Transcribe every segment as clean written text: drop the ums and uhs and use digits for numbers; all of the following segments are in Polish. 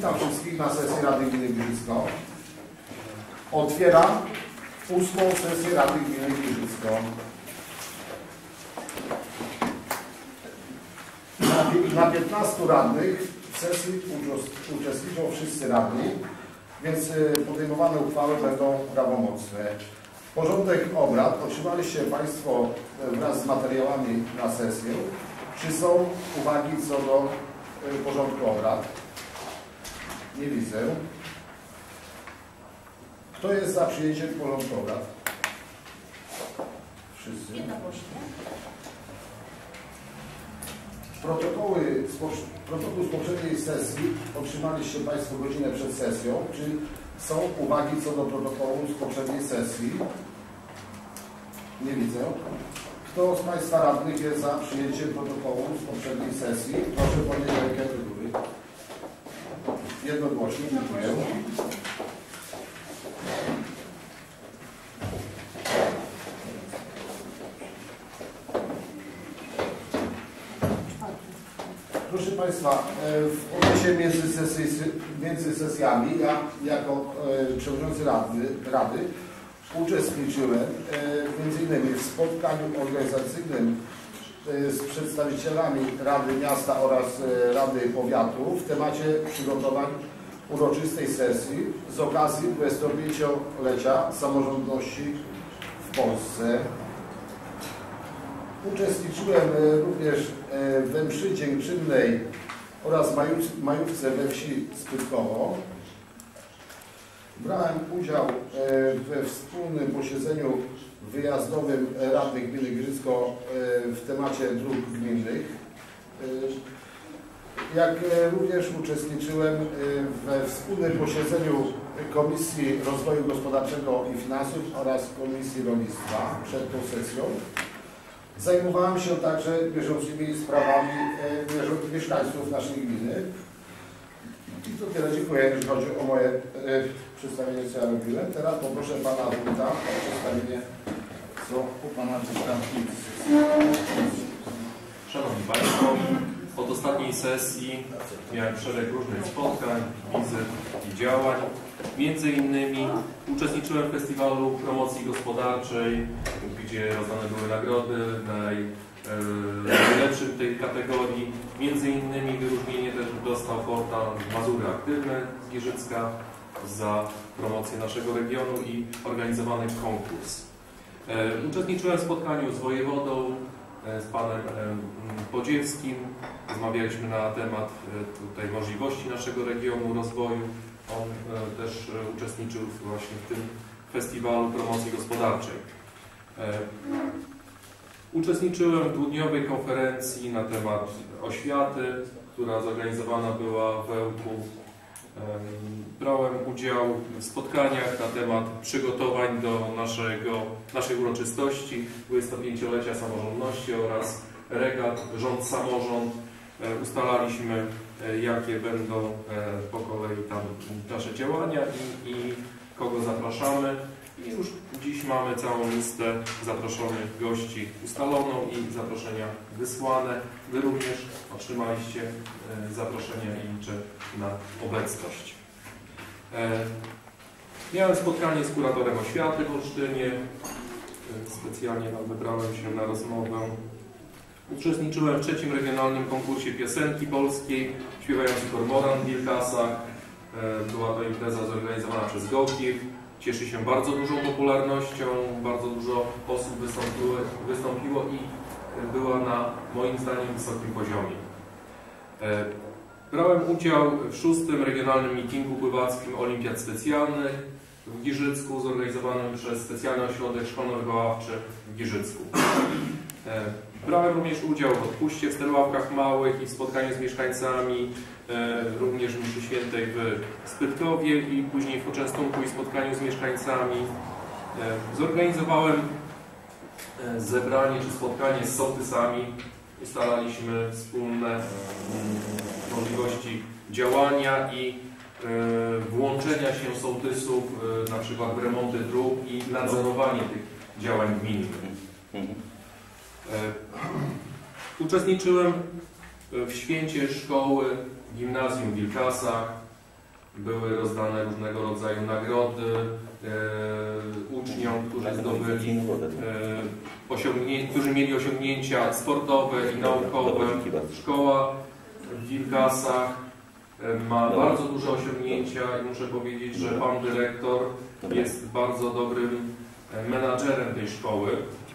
Witam wszystkich na sesji Rady Gminy Giżycko. Otwieram 8. sesję Rady Gminy Giżycko. Na 15 radnych w sesji uczestniczą wszyscy radni, więc podejmowane uchwały będą prawomocne. Porządek obrad otrzymaliście Państwo wraz z materiałami na sesję. Czy są uwagi co do porządku obrad? Nie widzę. Kto jest za przyjęciem porządku obrad? Wszyscy. Protokół z poprzedniej sesji otrzymaliście Państwo godzinę przed sesją. Czy są uwagi co do protokołu z poprzedniej sesji? Nie widzę. Kto z Państwa radnych jest za przyjęciem protokołu z poprzedniej sesji? Proszę podnieść rękę do góry. Jednogłośnie. Dziękuję. Proszę Państwa, w okresie między sesjami ja jako przewodniczący Rady uczestniczyłem m.in. w spotkaniu organizacyjnym z przedstawicielami Rady Miasta oraz Rady Powiatu w temacie przygotowań uroczystej sesji z okazji 25-lecia samorządności w Polsce. Uczestniczyłem również we mszy dziękczynnej oraz majówce we wsi Spytkowo. Brałem udział we wspólnym posiedzeniu wyjazdowym radnych gminy Giżycko w temacie dróg gminnych. Jak również uczestniczyłem we wspólnym posiedzeniu Komisji Rozwoju Gospodarczego i Finansów oraz Komisji Rolnictwa przed tą sesją. Zajmowałem się także bieżącymi sprawami mieszkańców naszej gminy. I to tyle, dziękuję, jeżeli chodzi o moje przedstawienie, co ja robiłem. Teraz poproszę Pana Wójta o przedstawienie, co u Pana wystąpi. Szanowni Państwo, od ostatniej sesji miałem szereg różnych spotkań, wizyt i działań. Między innymi uczestniczyłem w festiwalu promocji gospodarczej, gdzie rozdane były nagrody najlepszym w tej kategorii. Między innymi wyróżnienie też dostał portal Mazury Aktywne z Giżycka za promocję naszego regionu i organizowany konkurs. Uczestniczyłem w spotkaniu z wojewodą, z panem Podziewskim. Rozmawialiśmy na temat tutaj możliwości naszego regionu, rozwoju. On też uczestniczył właśnie w tym festiwalu promocji gospodarczej. Uczestniczyłem w dwudniowej konferencji na temat oświaty, która zorganizowana była w Ełku. Brałem udział w spotkaniach na temat przygotowań do naszej uroczystości 25-lecia samorządności oraz regat Rząd-Samorząd. Ustalaliśmy, jakie będą po kolei tam nasze działania i kogo zapraszamy. I już dziś mamy całą listę zaproszonych gości ustaloną i zaproszenia wysłane. Wy również otrzymaliście zaproszenia i liczę na obecność. Miałem spotkanie z kuratorem oświaty w Olsztynie. Specjalnie tam wybrałem się na rozmowę. Uczestniczyłem w 3. regionalnym konkursie piosenki polskiej śpiewający kormoran w Wilkasach. Była to impreza zorganizowana przez GOKiW. Cieszy się bardzo dużą popularnością, bardzo dużo osób wystąpiło i była na moim zdaniem wysokim poziomie. Brałem udział w 6. regionalnym meetingu pływackim Olimpiad Specjalnych w Giżycku, zorganizowanym przez Specjalny Ośrodek Szkolno-Wychowawczy w Giżycku. Brałem również udział w odpuście w Sterławkach Małych i w spotkaniu z mieszkańcami, również w mszy świętej w Spytkowie i później w poczęstunku i spotkaniu z mieszkańcami. Zorganizowałem zebranie czy spotkanie z sołtysami. Ustalaliśmy wspólne możliwości działania i włączenia się sołtysów na przykład w remonty dróg i nadzorowanie tych działań gminnych. Uczestniczyłem w święcie szkoły gimnazjum w Wilkasach. były rozdane różnego rodzaju nagrody uczniom, którzy zdobyli którzy mieli osiągnięcia sportowe i naukowe. Szkoła w Wilkasach ma bardzo duże osiągnięcia i muszę powiedzieć, że pan dyrektor jest bardzo dobrym menadżerem tej szkoły.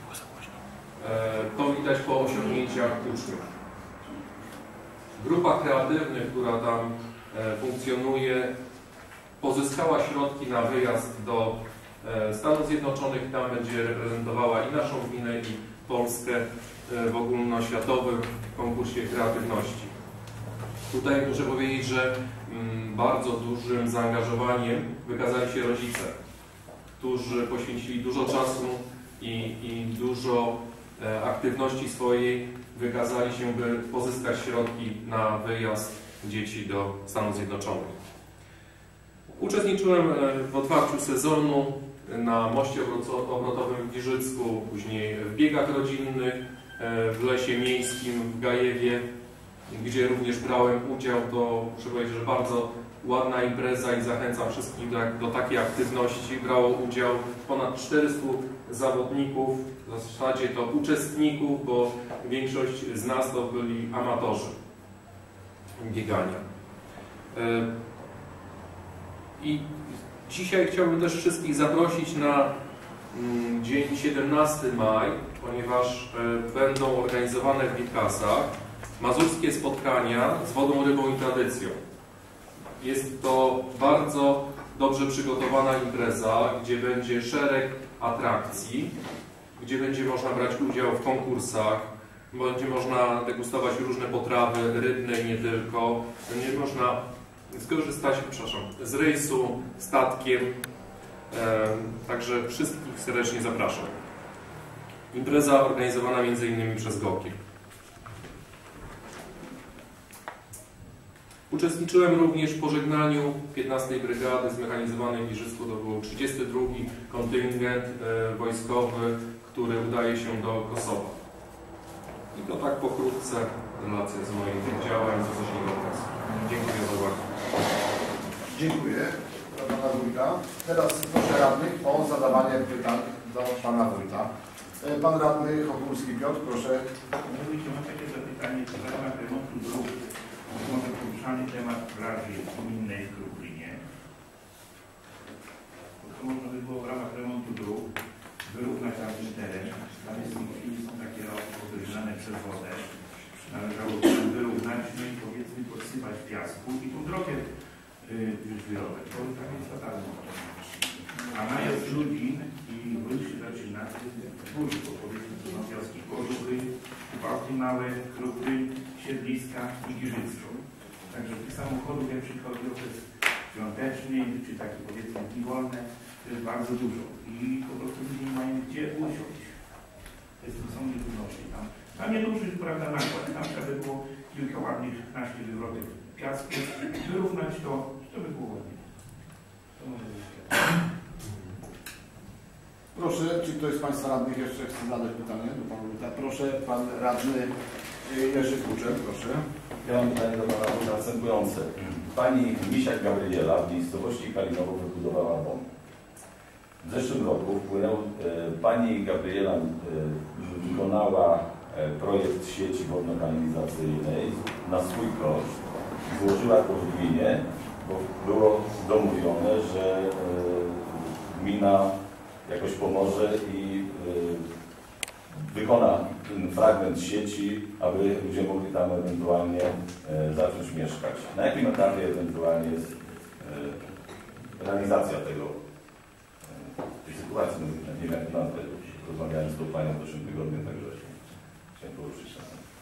To widać po osiągnięciach uczniów. Grupa kreatywnych, która tam funkcjonuje, pozyskała środki na wyjazd do Stanów Zjednoczonych. Tam będzie reprezentowała i naszą gminę, i Polskę w ogólnoświatowym konkursie kreatywności. Tutaj muszę powiedzieć, że bardzo dużym zaangażowaniem wykazali się rodzice, którzy poświęcili dużo czasu i dużo aktywności swojej, wykazali się, by pozyskać środki na wyjazd dzieci do Stanów Zjednoczonych. Uczestniczyłem w otwarciu sezonu na moście obrotowym w Giżycku, później w biegach rodzinnych, w Lesie Miejskim w Gajewie, gdzie również brałem udział. To muszę powiedzieć, że bardzo ładna impreza i zachęcam wszystkich do takiej aktywności. Brało udział ponad 400 zawodników, w zasadzie to uczestników, bo większość z nas to byli amatorzy biegania. I dzisiaj chciałbym też wszystkich zaprosić na dzień 17 maj, ponieważ będą organizowane w Wilkasach mazurskie spotkania z wodą, rybą i tradycją. Jest to bardzo dobrze przygotowana impreza, gdzie będzie szereg atrakcji, gdzie będzie można brać udział w konkursach, będzie można degustować różne potrawy rybne i nie tylko. Będzie można skorzystać, z rejsu statkiem. Także wszystkich serdecznie zapraszam. Impreza organizowana m.in. przez GOKiE. Uczestniczyłem również w pożegnaniu 15. Brygady Zmechanizowanej w Giżycku. To był 32. kontyngent wojskowy, który udaje się do Kosowa. I to tak pokrótce relacja z moim działem z ostatniego okresu. Dziękuję za uwagę. Dziękuję do pana wójta. Teraz proszę radnych o zadawanie pytań do pana wójta. Pan radny Chokulski Piotr, proszę. Mam takie zapytanie w ramach remontu dróg. Może poruszany temat plaży gminnej w Lublinie. To można by było w ramach remontu dróg wyrównać tamten teren. Tam jest w tej chwili są takie podwyższane przez wodę. Należałoby wyrównać, no i powiedzmy podsypać piasku i tą drogę już wyrobić, bo tam jest fatalne. A najazd ludzi i ruch się zaczyna później, bo powiedzmy to są wioski Kożuchy, Bałty Małe, Krupy, Siedliska i Giżycko. Także tych samochodów, jak przychodzi okres świąteczny, czy takie powiedzmy dni wolne, to jest bardzo dużo. I po prostu ludzie nie mają gdzie usiąść. To są trudności tam. Tam nieduży, prawda, nakład. Tam trzeba by było kilka ładnych 15 wywrotek piasku, wyrównać to by było ładnie. To może być. Proszę, czy ktoś z Państwa radnych jeszcze chce zadać pytanie do pana wójta? Proszę, pan radny Jerzy Kuczer, proszę. Ja mam pytanie do pana wójta następujące. Pani Misiak Gabriela w miejscowości Kalinowo wybudowała dom. W zeszłym roku pani Gabriela wykonała projekt sieci wodno-kanalizacyjnej na swój koszt. Złożyła to w gminie, bo było domówione, że gmina jakoś pomoże i wykona ten fragment sieci, aby ludzie mogli tam ewentualnie zacząć mieszkać. Na jakim etapie ewentualnie jest realizacja tej sytuacji? Nie wiem, jak nazwę. Rozmawiałem z tą panią w zeszłym tygodniu, także chciałem poruszyć na ten.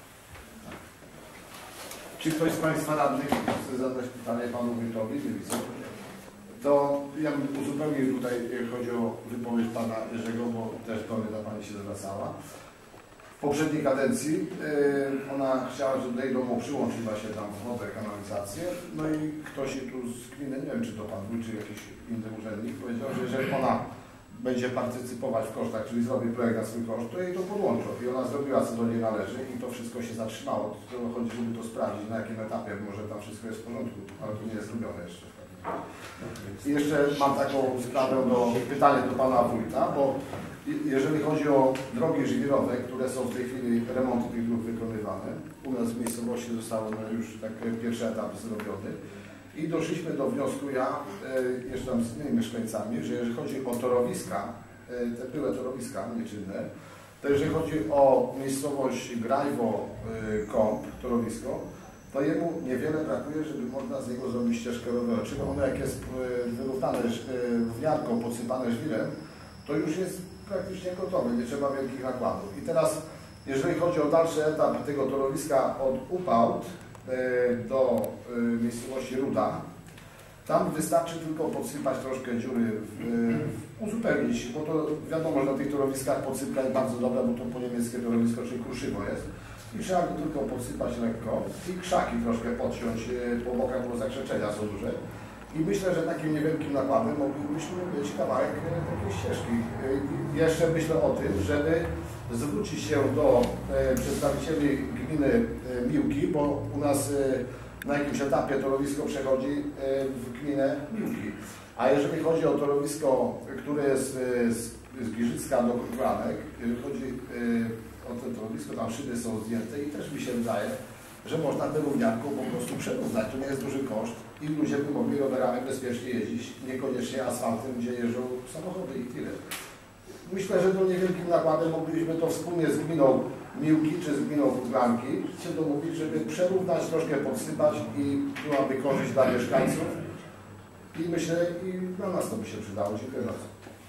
Czy ktoś z Państwa radnych chce zadać pytanie panu wójtowi? Nie widzę. To ja bym uzupełnił tutaj, chodzi o wypowiedź pana Jerzego, bo też do mnie ta pani się zwracała. W poprzedniej kadencji ona chciała, żeby do jej domu przyłączyła się tam wodę, kanalizację. No i ktoś tu z gminy, nie wiem czy to pan wójt, czy jakiś inny urzędnik, powiedział, że jeżeli ona będzie partycypować w kosztach, czyli zrobi projekt na swój koszt, to jej to podłączą. I ona zrobiła, co do niej należy i to wszystko się zatrzymało. To chodzi, żeby to sprawdzić, na jakim etapie, może tam wszystko jest w porządku, ale to nie jest zrobione jeszcze w takim I jeszcze mam taką sprawę pytanie do pana wójta, bo jeżeli chodzi o drogi żwirowe, które są w tej chwili, remonty tych dróg wykonywane, u nas w miejscowości został już tak pierwszy etap zrobiony i doszliśmy do wniosku, ja jeszcze tam z innymi mieszkańcami, że jeżeli chodzi o torowiska, te były torowiska nieczynne, to jeżeli chodzi o miejscowość Grajwo, Kąp, torowisko, to jemu niewiele brakuje, żeby można z niego zrobić ścieżkę rowerową. Czyli ono jak jest wyrównane wniarką, podsypane żwirem, to już jest praktycznie gotowe, nie trzeba wielkich nakładów. I teraz, jeżeli chodzi o dalszy etap tego torowiska od Upałt do miejscowości Ruda, tam wystarczy tylko podsypać troszkę dziury, uzupełnić, bo to wiadomo, że na tych torowiskach podsypka jest bardzo dobra, bo to po niemieckie torowisko, czyli kruszywo jest. I trzeba go tylko podsypać lekko i krzaki troszkę podciąć po bokach, bo zakrzeczenia są duże. I myślę, że takim niewielkim nakładem moglibyśmy mieć kawałek takiej ścieżki. Jeszcze myślę o tym, żeby zwrócić się do przedstawicieli gminy Miłki, bo u nas na jakimś etapie torowisko przechodzi w gminę Miłki. A jeżeli chodzi o torowisko, które jest z Giżycka do Kruklanek, chodzi o to torowisko, tam szyby są zdjęte i też mi się wydaje, że można tę równiarką po prostu przerównać. To nie jest duży koszt i ludzie by mogli rowerami bezpiecznie jeździć, niekoniecznie asfaltem, gdzie jeżdżą samochody i tyle. Myślę, że to niewielkim nakładem moglibyśmy to wspólnie z gminą Miłki czy z gminą Kruklańki się domówić, żeby przerównać, troszkę podsypać i byłaby korzyść dla mieszkańców. I myślę, i dla nas to by się przydało. Dziękuję bardzo.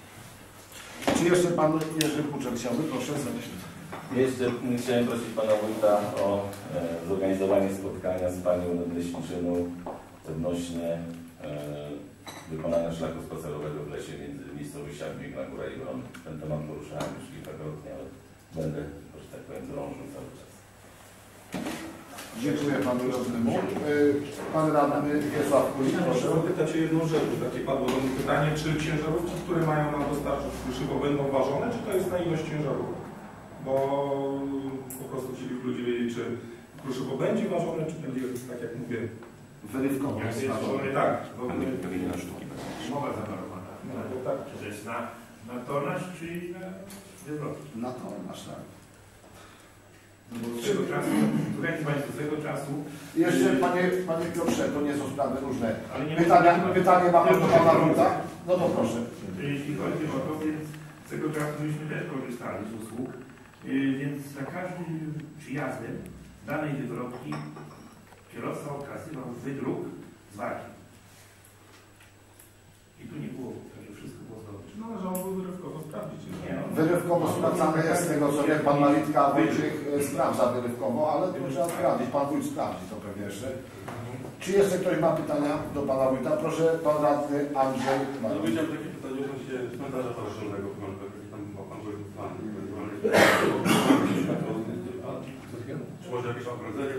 Czy jeszcze pan Jerzy Kuczek chciałby? Proszę. Jeszcze chciałem prosić pana wójta o zorganizowanie spotkania z panią leśniczyną odnośnie wykonania szlaku spacerowego w lesie między miejscowościami Biegna Góra i Wron. Ten temat poruszałem już kilkakrotnie, ale będę, że tak powiem, drążył cały czas. Dziękuję panu radnemu. Pan radny Wiesław Kulik, proszę. Chciałbym zapytać o jedną rzecz, bo takie padło do mnie pytanie, czy ciężarówki, które mają nam dostarczyć kruszywo, będą ważone, czy to jest na ilość ciężarówek? Bo po prostu chcieliby ludzie wiedzieć, czy kruszywo będzie ważone, czy będzie, tak jak mówię, Wyrywkowo. Jak jest ważone, tak, w ogóle mowa zawarowana. no, bo tak. Czy to jest na tonaż, czy na wywrotki? Na to masz tak. No bo z tego czasu, słuchajcie Państwo, z tego czasu... Jeszcze panie Piotrze, to nie są sprawy różne. Ale nie Pytanie ma pan do pana wójta? No to proszę. Jeśli chodzi o to, więc z tego czasu myśmy też korzystali z usług, więc za każdym przyjazdem danej wywrotki kierowca okazywał wydruk z wagi. I tu nie było, także wszystko było dobrze. Należało wyrywkowo sprawdzić. Nie, no. Wyrywkowo sprawdzane jest z tego, co wie pan Malitka Wojciech sprawdza wyrywkowo, ale to trzeba sprawdzić. Pan wójt sprawdzi to pewnie jeszcze. Czy jeszcze ktoś ma pytania do pana wójta? Proszę, pan radny Andrzej. No widziałem takie pytanie odnośnie cmentarza paraszelnego, tam ma pan plan. Czy może jakieś ogrodzenie?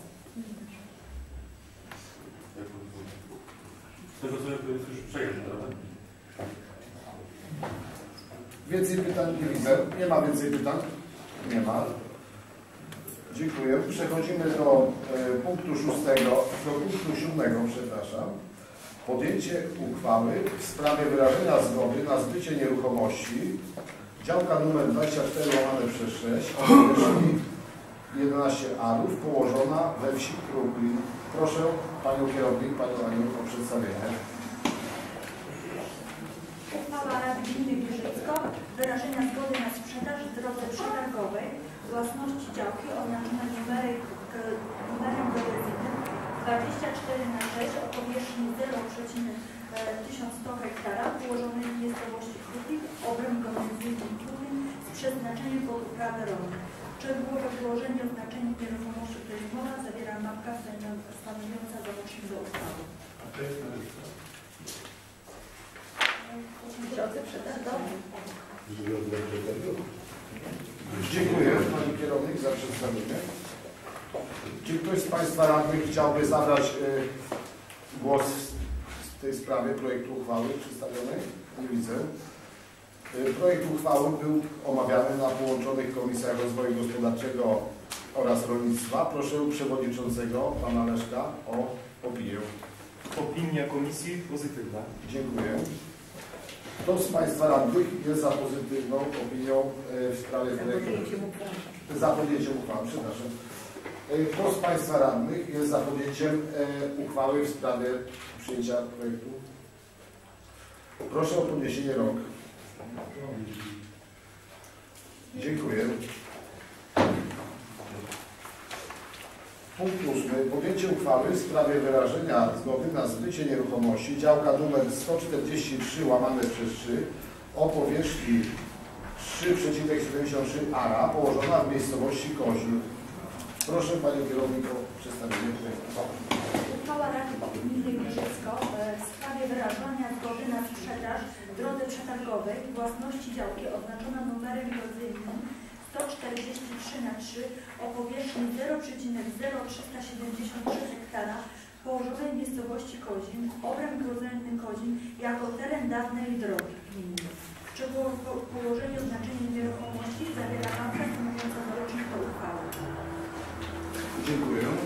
Z tego co to jest już przejęte, prawda? Więcej pytań nie widzę. Nie ma więcej pytań? Nie ma. Dziękuję. Przechodzimy do punktu 7, przepraszam. Podjęcie uchwały w sprawie wyrażenia zgody na zbycie nieruchomości działka nr 24/6 o powierzchni 11 arów położona we wsi Kruklin. Proszę panią kierownik, panią Anię o przedstawienie. Uchwała Rady Gminy Giżycko wyrażenia zgody na sprzedaż w drodze przetargowej własności działki oznaczonej numerem geodezyjnym 24/6 o powierzchni 0,1100 ha położonej w miejscowości Kruklin, obręb geodezyjny Kruklin z przeznaczeniem pod uprawę rolną. Szczegółowe wyłożenie oznaczenia nieruchomości, której mowa zawiera mapka stanowiąca załącznik do uchwały. W drodze przetargowej. Dziękuję pani kierownik za przedstawienie. Czy ktoś z państwa radnych chciałby zabrać głos w tej sprawie projektu uchwały przedstawionej? Nie widzę. Projekt uchwały był omawiany na połączonych Komisjach Rozwoju Gospodarczego oraz Rolnictwa. Proszę przewodniczącego pana Leszka o opinię. Opinia komisji pozytywna. Dziękuję. Kto z Państwa radnych jest za pozytywną opinią w sprawie projektu? Za podjęciem uchwały, przepraszam. Kto z Państwa radnych jest za podjęciem uchwały w sprawie przyjęcia projektu? Proszę o podniesienie rąk. Dziękuję. Punkt 8. Podjęcie uchwały w sprawie wyrażenia zgody na zbycie nieruchomości działka nr 143/3 o powierzchni 3,73 ara położona w miejscowości Koźlu. Proszę Panią Kierownik o przedstawienie projektu. Uchwała Rady Gminy Giżycko w sprawie wyrażania zgody na sprzedaż w drodze przetargowej własności działki oznaczonej numerem rodzinnym 143/3 o powierzchni 0,0373 hektara położonej w miejscowości Kozin, obręb rodzinny Kozin jako teren dawnej drogi gminy. Szczegółowe położenie oznaczenia nieruchomości zawiera mapę stanowiącą załącznik do uchwały. Dziękuję.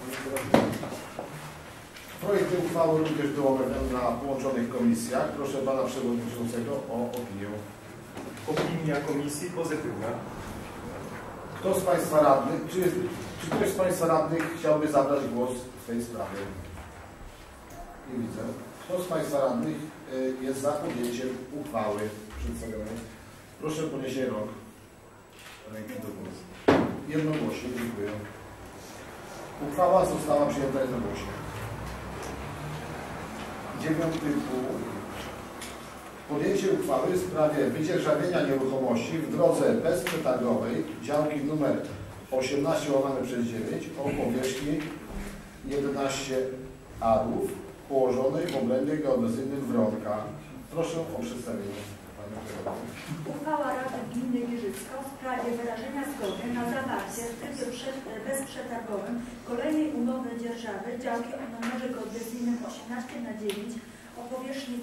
Projekt uchwały również był omawiany na połączonych komisjach. Proszę Pana Przewodniczącego o opinię. Opinia komisji pozytywna. Kto z Państwa radnych, czy ktoś z Państwa radnych chciałby zabrać głos w tej sprawie? Nie widzę. Kto z Państwa radnych jest za podjęciem uchwały przedstawionej? Proszę o podniesienie rąk. Ręki do głosu. Jednogłośnie, dziękuję. Uchwała została przyjęta jednogłośnie. 9. punkt. Podjęcie uchwały w sprawie wydzierżawienia nieruchomości w drodze bezprzetargowej działki nr 18/9 o powierzchni 11 arów położonej w obrębie geodezyjnym Wronka. Proszę o przedstawienie. Uchwała Rady Gminy Giżycko w sprawie wyrażenia zgody na zawarcie w trybie bezprzetargowym kolejnej umowy dzierżawy działki o numerze geodezyjnym 18/9 o powierzchni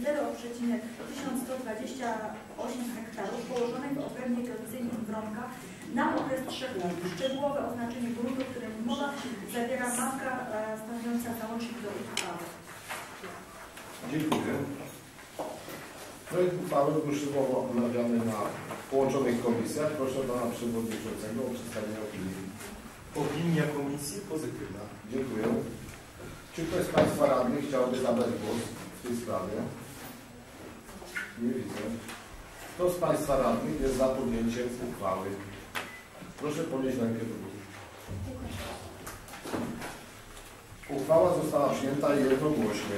0,1128 hektarów położonej w obrębie geodezyjnym Wronka na okres 3 lat. Szczegółowe oznaczenie gruntu, o którym mowa, zawiera mapka stanowiąca załącznik do uchwały. Dziękuję. Projekt uchwały był szczegółowo omawiany na połączonych komisjach. Proszę Pana Przewodniczącego o przedstawienie opinii. Opinia komisji pozytywna. Dziękuję. Czy ktoś z Państwa radnych chciałby zabrać głos w tej sprawie? Nie widzę. Kto z Państwa radnych jest za podjęciem uchwały? Proszę podnieść rękę do góry. Uchwała została przyjęta jednogłośnie.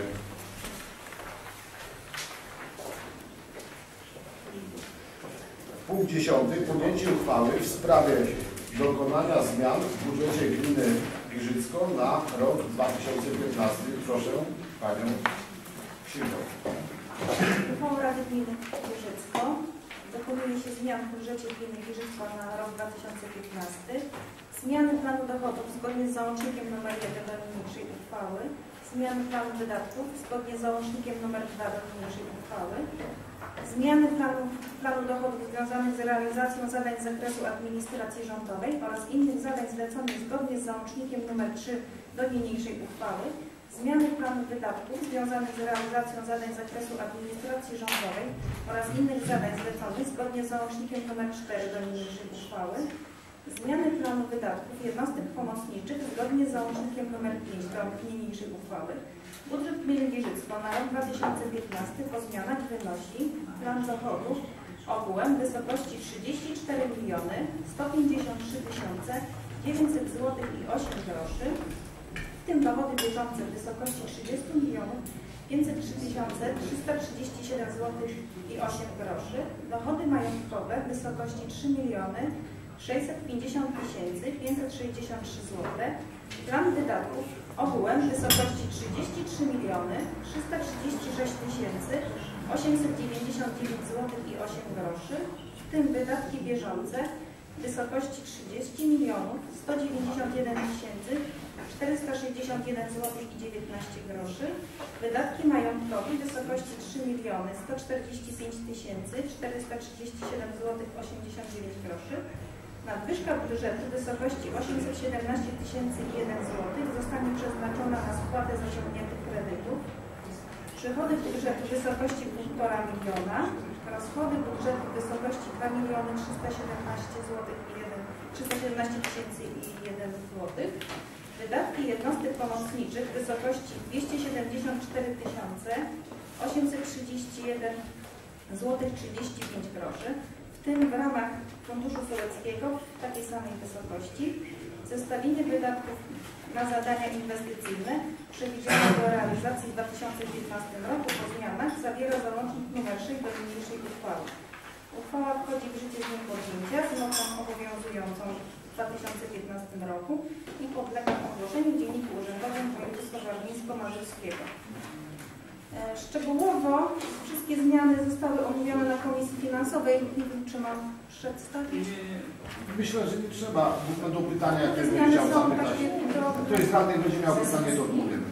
Punkt 10. Podjęcie uchwały w sprawie dokonania zmian w budżecie gminy Giżycko na rok 2015. Proszę Panią Księgową. Uchwałą Rady Gminy Giżycko dokonuje się zmian w budżecie gminy Giżycko na rok 2015. Zmiany planu dochodów zgodnie z załącznikiem nr 1 do niniejszej uchwały. Zmiany planu wydatków zgodnie z załącznikiem nr 2 do niniejszej uchwały. Zmiany planu dochodów związanych z realizacją zadań z zakresu administracji rządowej oraz innych zadań zleconych zgodnie z załącznikiem nr 3 do niniejszej uchwały. Zmiany planu wydatków związanych z realizacją zadań z zakresu administracji rządowej oraz innych zadań zleconych zgodnie z załącznikiem nr 4 do niniejszej uchwały. Zmiany planu wydatków jednostek pomocniczych zgodnie z załącznikiem nr 5 do niniejszej uchwały. Budżet gminy Giżycko na rok 2015 po zmianach wynosi plan dochodów ogółem w wysokości 34 153 900 zł i 8 groszy, w tym dochody bieżące w wysokości 30 503 337 zł i 8 groszy, dochody majątkowe w wysokości 3 650 563 zł, plan wydatków ogółem w wysokości 33 336 899 zł i 8 groszy, w tym wydatki bieżące w wysokości 30 191 461 zł i 19 groszy, wydatki majątkowe w wysokości 3 145 437 zł 89 groszy, nadwyżka budżetu w wysokości 817 001 zł zostanie przeznaczona na spłatę zaciągniętych kredytów. Przychody budżetu w wysokości 1,5 miliona, rozchody budżetu w wysokości 2 317 1 zł, wydatki jednostek pomocniczych w wysokości 274 831 zł 35 groszy, w tym w ramach Funduszu Sołeckiego w takiej samej wysokości. Zestawienie wydatków na zadania inwestycyjne przewidziane do realizacji w 2015 roku po zmianach zawiera załącznik nr 6 do niniejszej uchwały. Uchwała wchodzi w życie z dniem podjęcia z mocą obowiązującą w 2015 roku i podlega ogłoszeniu w Dzienniku Urzędowym Województwa Warmińsko-Mazurskiego. Szczegółowo wszystkie zmiany zostały omówione na Komisji Finansowej. Nie wiem, czy mam przedstawić. Myślę, że nie trzeba, bo będą pytania, Te jakie zmiany chciał są zapytać. takie drobne. Ktoś z radnych będzie miał pytanie, to odpowiemy.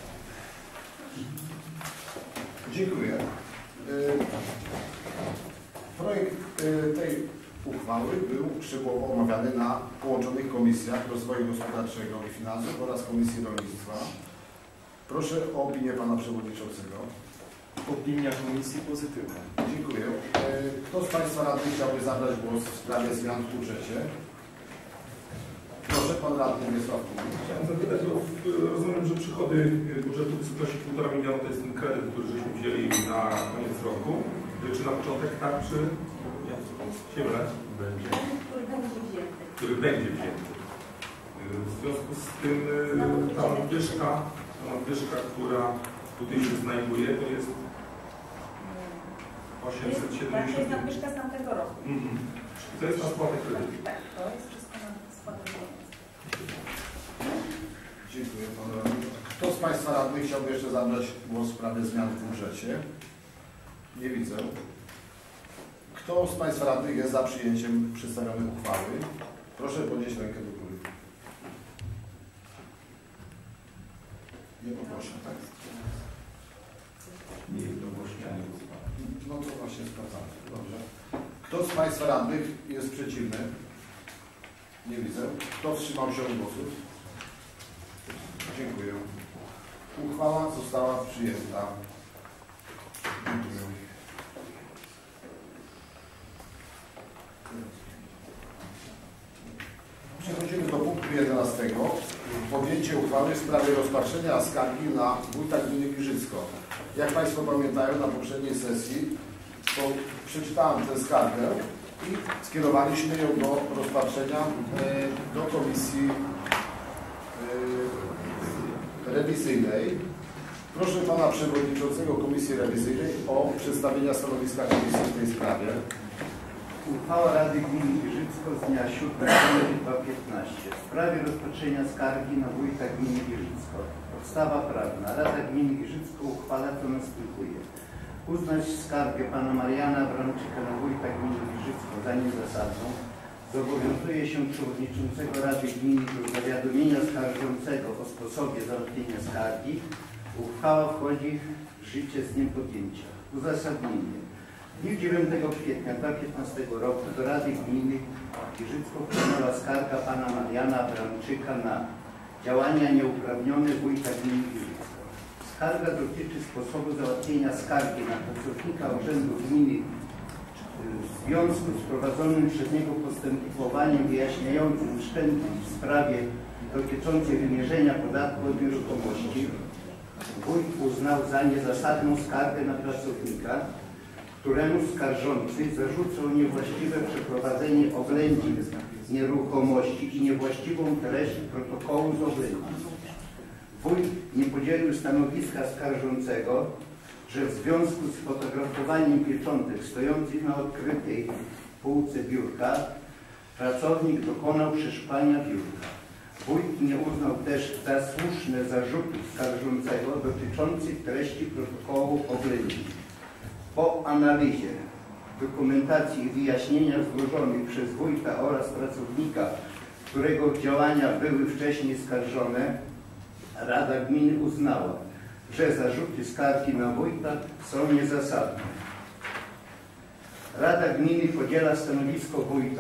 Dziękuję. Projekt tej uchwały był szczegółowo omawiany na połączonych komisjach Rozwoju Gospodarczego i Finansów oraz Komisji Rolnictwa. Proszę o opinię Pana Przewodniczącego. Opinia Komisji pozytywna. Dziękuję. Kto z Państwa radnych chciałby zabrać głos w sprawie zmian w budżecie? Proszę, Pan Radny Wiesław Kubik. Chciałem zapytać, bo rozumiem, że przychody budżetu w wysokości 1,5 miliona to jest ten kredyt, który żeśmy wzięli na koniec roku. Czy na początek tak, czy się mylę? Który będzie wzięty. W związku z tym ta nadwyżka, która tutaj się znajduje, to jest 870. Tak, to jest nadwyżka z tamtego roku. To jest na spłatę kredytu. Tak, to jest wszystko na spłatę kredytu. Dziękuję Panu Radny. Kto z Państwa radnych chciałby jeszcze zabrać głos w sprawie zmian w budżecie? Nie widzę. Kto z Państwa radnych jest za przyjęciem przedstawionej uchwały? Proszę podnieść rękę do góry. Jednogłośnie, tak? Nie jednogłośnie, ale No to właśnie sprawdzamy. Dobrze. Kto z Państwa radnych jest przeciwny? Nie widzę. Kto wstrzymał się od głosu? Dziękuję. Uchwała została przyjęta. Dziękuję. Przechodzimy do punktu 11. Podjęcie uchwały w sprawie rozpatrzenia skargi na wójta gminy Giżycko. Jak Państwo pamiętają, na poprzedniej sesji to przeczytałem tę skargę i skierowaliśmy ją do rozpatrzenia do komisji rewizyjnej. Proszę Pana Przewodniczącego Komisji Rewizyjnej o przedstawienie stanowiska Komisji w tej sprawie. Uchwała Rady Gminy Giżycko z dnia 7 lipca 2015 w sprawie rozpatrzenia skargi na wójta gminy Giżycko. Podstawa prawna. Rada Gminy Giżycko uchwala, co następuje. Uznać skargę pana Mariana Abramczyka na wójta gminy Giżycko za niezasadną. Zobowiązuje się przewodniczącego Rady Gminy do zawiadomienia skarżącego o sposobie załatwienia skargi. Uchwała wchodzi w życie z dniem podjęcia. Uzasadnienie. W dniu 9 kwietnia 2015 roku do Rady Gminy Giżycko wpłynęła skarga pana Mariana Abramczyka na działania nieuprawnione wójta gminy Giżycko. Skarga dotyczy sposobu załatwienia skargi na pracownika Urzędu Gminy w związku z prowadzonym przez niego postępowaniem wyjaśniającym wszczętym w sprawie dotyczącej wymierzenia podatku od nieruchomości. Wójt uznał za niezasadną skargę na pracownika, któremu skarżący zarzucał niewłaściwe przeprowadzenie oględzin nieruchomości i niewłaściwą treść protokołu z oględzin. Wójt nie podzielił stanowiska skarżącego, że w związku z fotografowaniem pieczątek stojących na odkrytej półce biurka pracownik dokonał przeszukania biurka. Wójt nie uznał też za słuszne zarzutów skarżącego dotyczących treści protokołu oględzin. Po analizie dokumentacji i wyjaśnieniach złożonych przez wójta oraz pracownika, którego działania były wcześniej skarżone, Rada Gminy uznała, że zarzuty skargi na wójta są niezasadne. Rada Gminy podziela stanowisko wójta,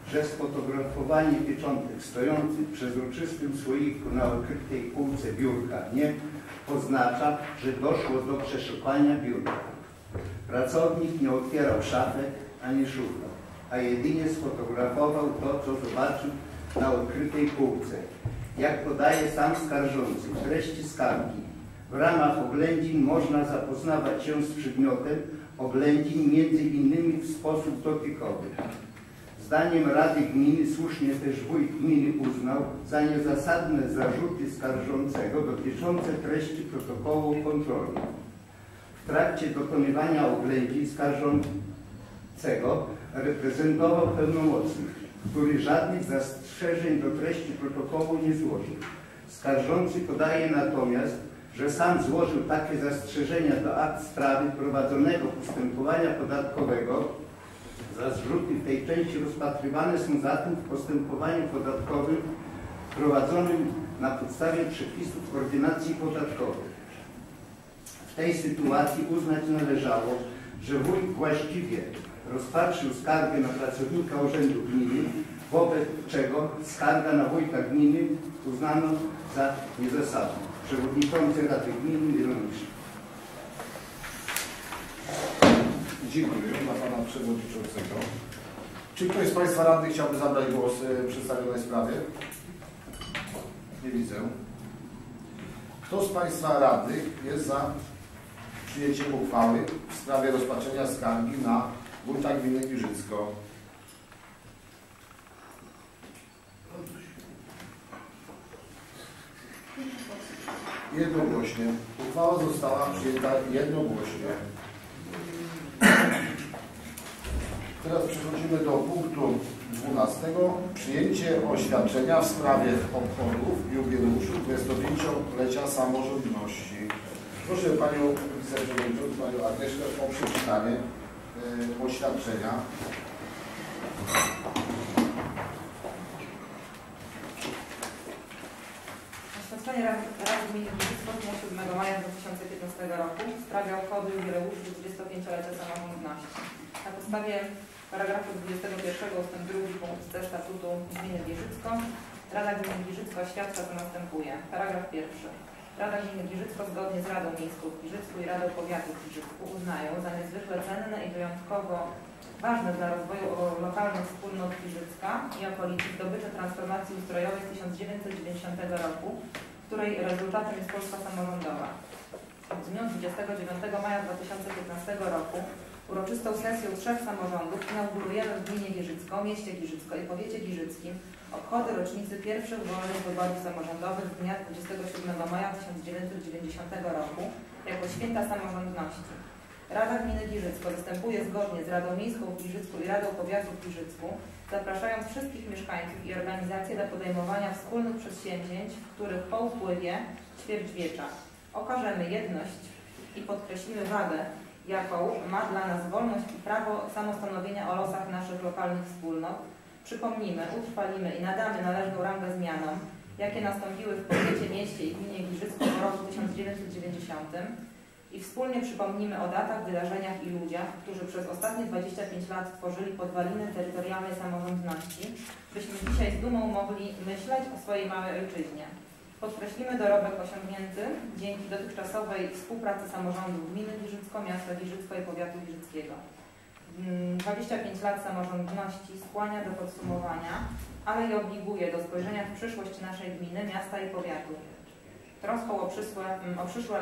że sfotografowanie pieczątek stojących w przezroczystym słoiku na okrytej półce biurka nie oznacza, że doszło do przeszukania biurka. Pracownik nie otwierał szafek ani szuflad, a jedynie sfotografował to, co zobaczył na odkrytej półce. Jak podaje sam skarżący w treści skargi, w ramach oględzin można zapoznawać się z przedmiotem oględzin między innymi w sposób dotykowy. Zdaniem Rady Gminy słusznie też wójt gminy uznał za niezasadne zarzuty skarżącego dotyczące treści protokołu kontroli. W trakcie dokonywania oględzin skarżącego reprezentował pełnomocnik, który żadnych zastrzeżeń do treści protokołu nie złożył. Skarżący podaje natomiast, że sam złożył takie zastrzeżenia do akt sprawy prowadzonego postępowania podatkowego. Zarzuty w tej części rozpatrywane są zatem w postępowaniu podatkowym prowadzonym na podstawie przepisów ordynacji podatkowej. W tej sytuacji uznać należało, że wójt właściwie rozpatrzył skargę na pracownika Urzędu Gminy, wobec czego skarga na wójta gminy uznano za niezasadną. Przewodniczący Rady Gminy Wielomiejskiej. Dziękuję dla Pana Przewodniczącego. Czy ktoś z Państwa radnych chciałby zabrać głos w przedstawionej sprawie? Nie widzę. Kto z Państwa radnych jest za przyjęciem uchwały w sprawie rozpatrzenia skargi na wójta gminy Giżycko? Jednogłośnie. Uchwała została przyjęta jednogłośnie. Teraz przechodzimy do punktu 12. Przyjęcie oświadczenia w sprawie obchodów jubileuszu 25-lecia samorządności. Proszę Panią Wiceprzewodniczącą, Panią Agnieszkę o przeczytanie oświadczenia. Oświadczenie Rady Gminy Giżycko z dnia 7 maja 2015 roku w sprawie obchodu jubileuszu 25-lecia samorządności. Na podstawie paragrafu 21 ust. 2 punkt C Statutu Gminy Giżycko Rada Gminy Giżycko oświadcza, co następuje. Paragraf 1. Rada Gminy Giżycko zgodnie z Radą Miejską w Giżycku i Radą Powiatu w Giżycku uznają za niezwykle cenne i wyjątkowo ważne dla rozwoju lokalnych wspólnot Giżycka i okolicy zdobycze transformacji ustrojowej z 1990 roku, której rezultatem jest Polska samorządowa. W dniu 29 maja 2015 roku uroczystą sesją 3 samorządów inaugurujemy w gminie Giżycko, mieście Giżycko i powiecie giżyckim obchody rocznicy pierwszych wolnych wyborów samorządowych z dnia 27 maja 1990 roku jako święta samorządności. Rada Gminy Giżycko występuje zgodnie z Radą Miejską w Giżycku i Radą Powiatu w Giżycku, zapraszając wszystkich mieszkańców i organizacje do podejmowania wspólnych przedsięwzięć, w których po upływie ćwierćwiecza okażemy jedność i podkreślimy wagę, jaką ma dla nas wolność i prawo samostanowienia o losach naszych lokalnych wspólnot. Przypomnimy, utrwalimy i nadamy należną rangę zmianom, jakie nastąpiły w powiecie, mieście i gminie Giżycko w roku 1990 i wspólnie przypomnimy o datach, wydarzeniach i ludziach, którzy przez ostatnie 25 lat tworzyli podwaliny terytorialnej samorządności, byśmy dzisiaj z dumą mogli myśleć o swojej małej ojczyźnie. Podkreślimy dorobek osiągnięty dzięki dotychczasowej współpracy samorządów gminy Giżycko, miasta Giżycko i powiatu giżyckiego. 25 lat samorządności skłania do podsumowania, ale i obliguje do spojrzenia w przyszłość naszej gminy, miasta i powiatu. Troska o przyszłe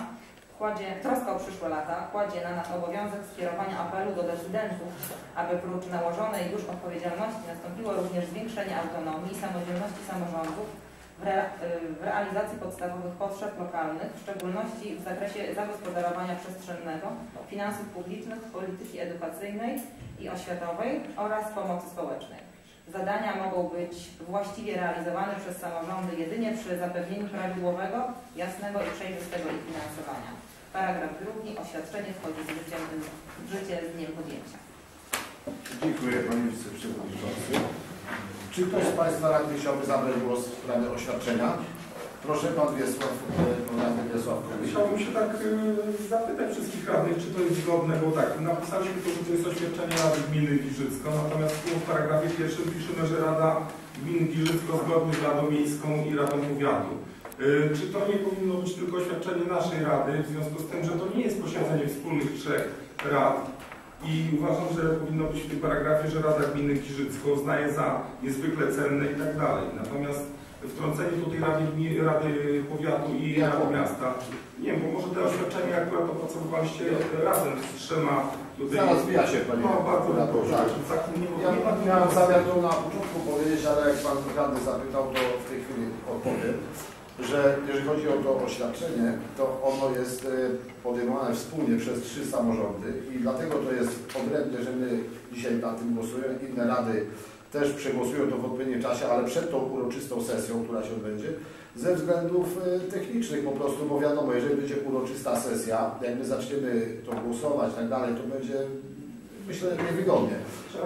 lata kładzie na nas obowiązek skierowania apelu do decydentów, aby prócz nałożonej już odpowiedzialności nastąpiło również zwiększenie autonomii i samodzielności samorządów w realizacji podstawowych potrzeb lokalnych, w szczególności w zakresie zagospodarowania przestrzennego, finansów publicznych, polityki edukacyjnej i oświatowej oraz pomocy społecznej. Zadania mogą być właściwie realizowane przez samorządy jedynie przy zapewnieniu prawidłowego, jasnego i przejrzystego ich finansowania. Paragraf 2. Oświadczenie wchodzi w życie z dniem podjęcia. Dziękuję Panie Wiceprzewodniczący. Czy ktoś z Państwa radnych chciałby zabrać głos w sprawie oświadczenia? Proszę pan Wiesław, Chciałbym się tak zapytać wszystkich radnych, czy to jest zgodne, bo tak, napisaliśmy tu, że to jest oświadczenie Rady Gminy Giżycko, natomiast w paragrafie pierwszym piszemy, że Rada Gminy Giżycko zgodnie z Radą Miejską i Radą Powiatu. Czy to nie powinno być tylko oświadczenie naszej Rady, w związku z tym, że to nie jest posiedzenie wspólnych 3 rad i uważam, że powinno być w tym paragrafie, że Rada Gminy Giżycko uznaje za niezwykle cenne i tak dalej. Natomiast wtrącenie tutaj Rady Powiatu i Rady Miasta. Nie wiem, bo może te oświadczenia akurat opracowywaliście razem z 3 tutaj. Zaraz wyjaśnię, panie. No, bardzo tak. Ja miałem zamiar to na początku powiedzieć, ale jak pan radny zapytał, to w tej chwili odpowiem, że jeżeli chodzi o to oświadczenie, to ono jest podejmowane wspólnie przez 3 samorządy i dlatego to jest odrębne, że my dzisiaj na tym głosujemy, inne rady też przegłosują to w odpowiednim czasie, ale przed tą uroczystą sesją, która się odbędzie, ze względów technicznych po prostu, bo wiadomo, jeżeli będzie uroczysta sesja, jak my zaczniemy to głosować i tak dalej, to będzie, myślę, niewygodnie.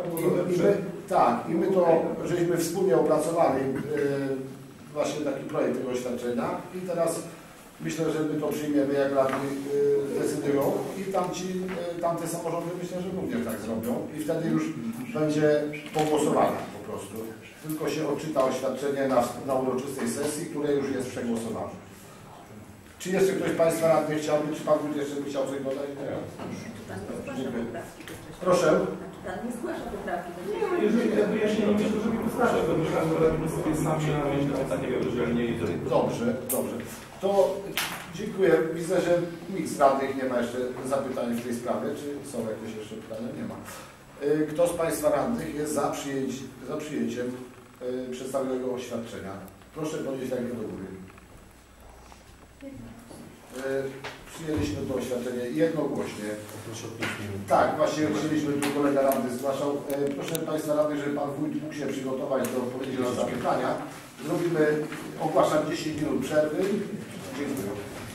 I my to żeśmy wspólnie opracowali właśnie taki projekt tego oświadczenia i teraz myślę, że my to przyjmiemy, jak radni decydują i tamte samorządy myślę, że również tak zrobią i wtedy już będzie po głosowaniu po prostu. Tylko się odczyta oświadczenie na uroczystej sesji, które już jest przegłosowane. Czy jeszcze ktoś z Państwa radnych chciałby, czy Pan Wójt jeszcze by chciał coś dodać? Nie. Proszę. Pan nie zgłasza poprawki. Jeżeli te wyjaśnienie myślę, że nie wystarczy, to myślę, że radni sobie sami Dobrze. To dziękuję. Widzę, że nikt z radnych nie ma jeszcze zapytań w tej sprawie. Czy są jakieś jeszcze pytania? Nie ma. Kto z Państwa radnych jest za przyjęciem przedstawionego oświadczenia? Proszę podnieść rękę do góry. Przyjęliśmy to oświadczenie jednogłośnie. Tak, właśnie chcieliśmy, tu kolega radny zgłaszał. Proszę Państwa radnych, żeby Pan Wójt mógł się przygotować do odpowiedzi na zapytania. Ogłaszam 10 minut przerwy. Dziękuję.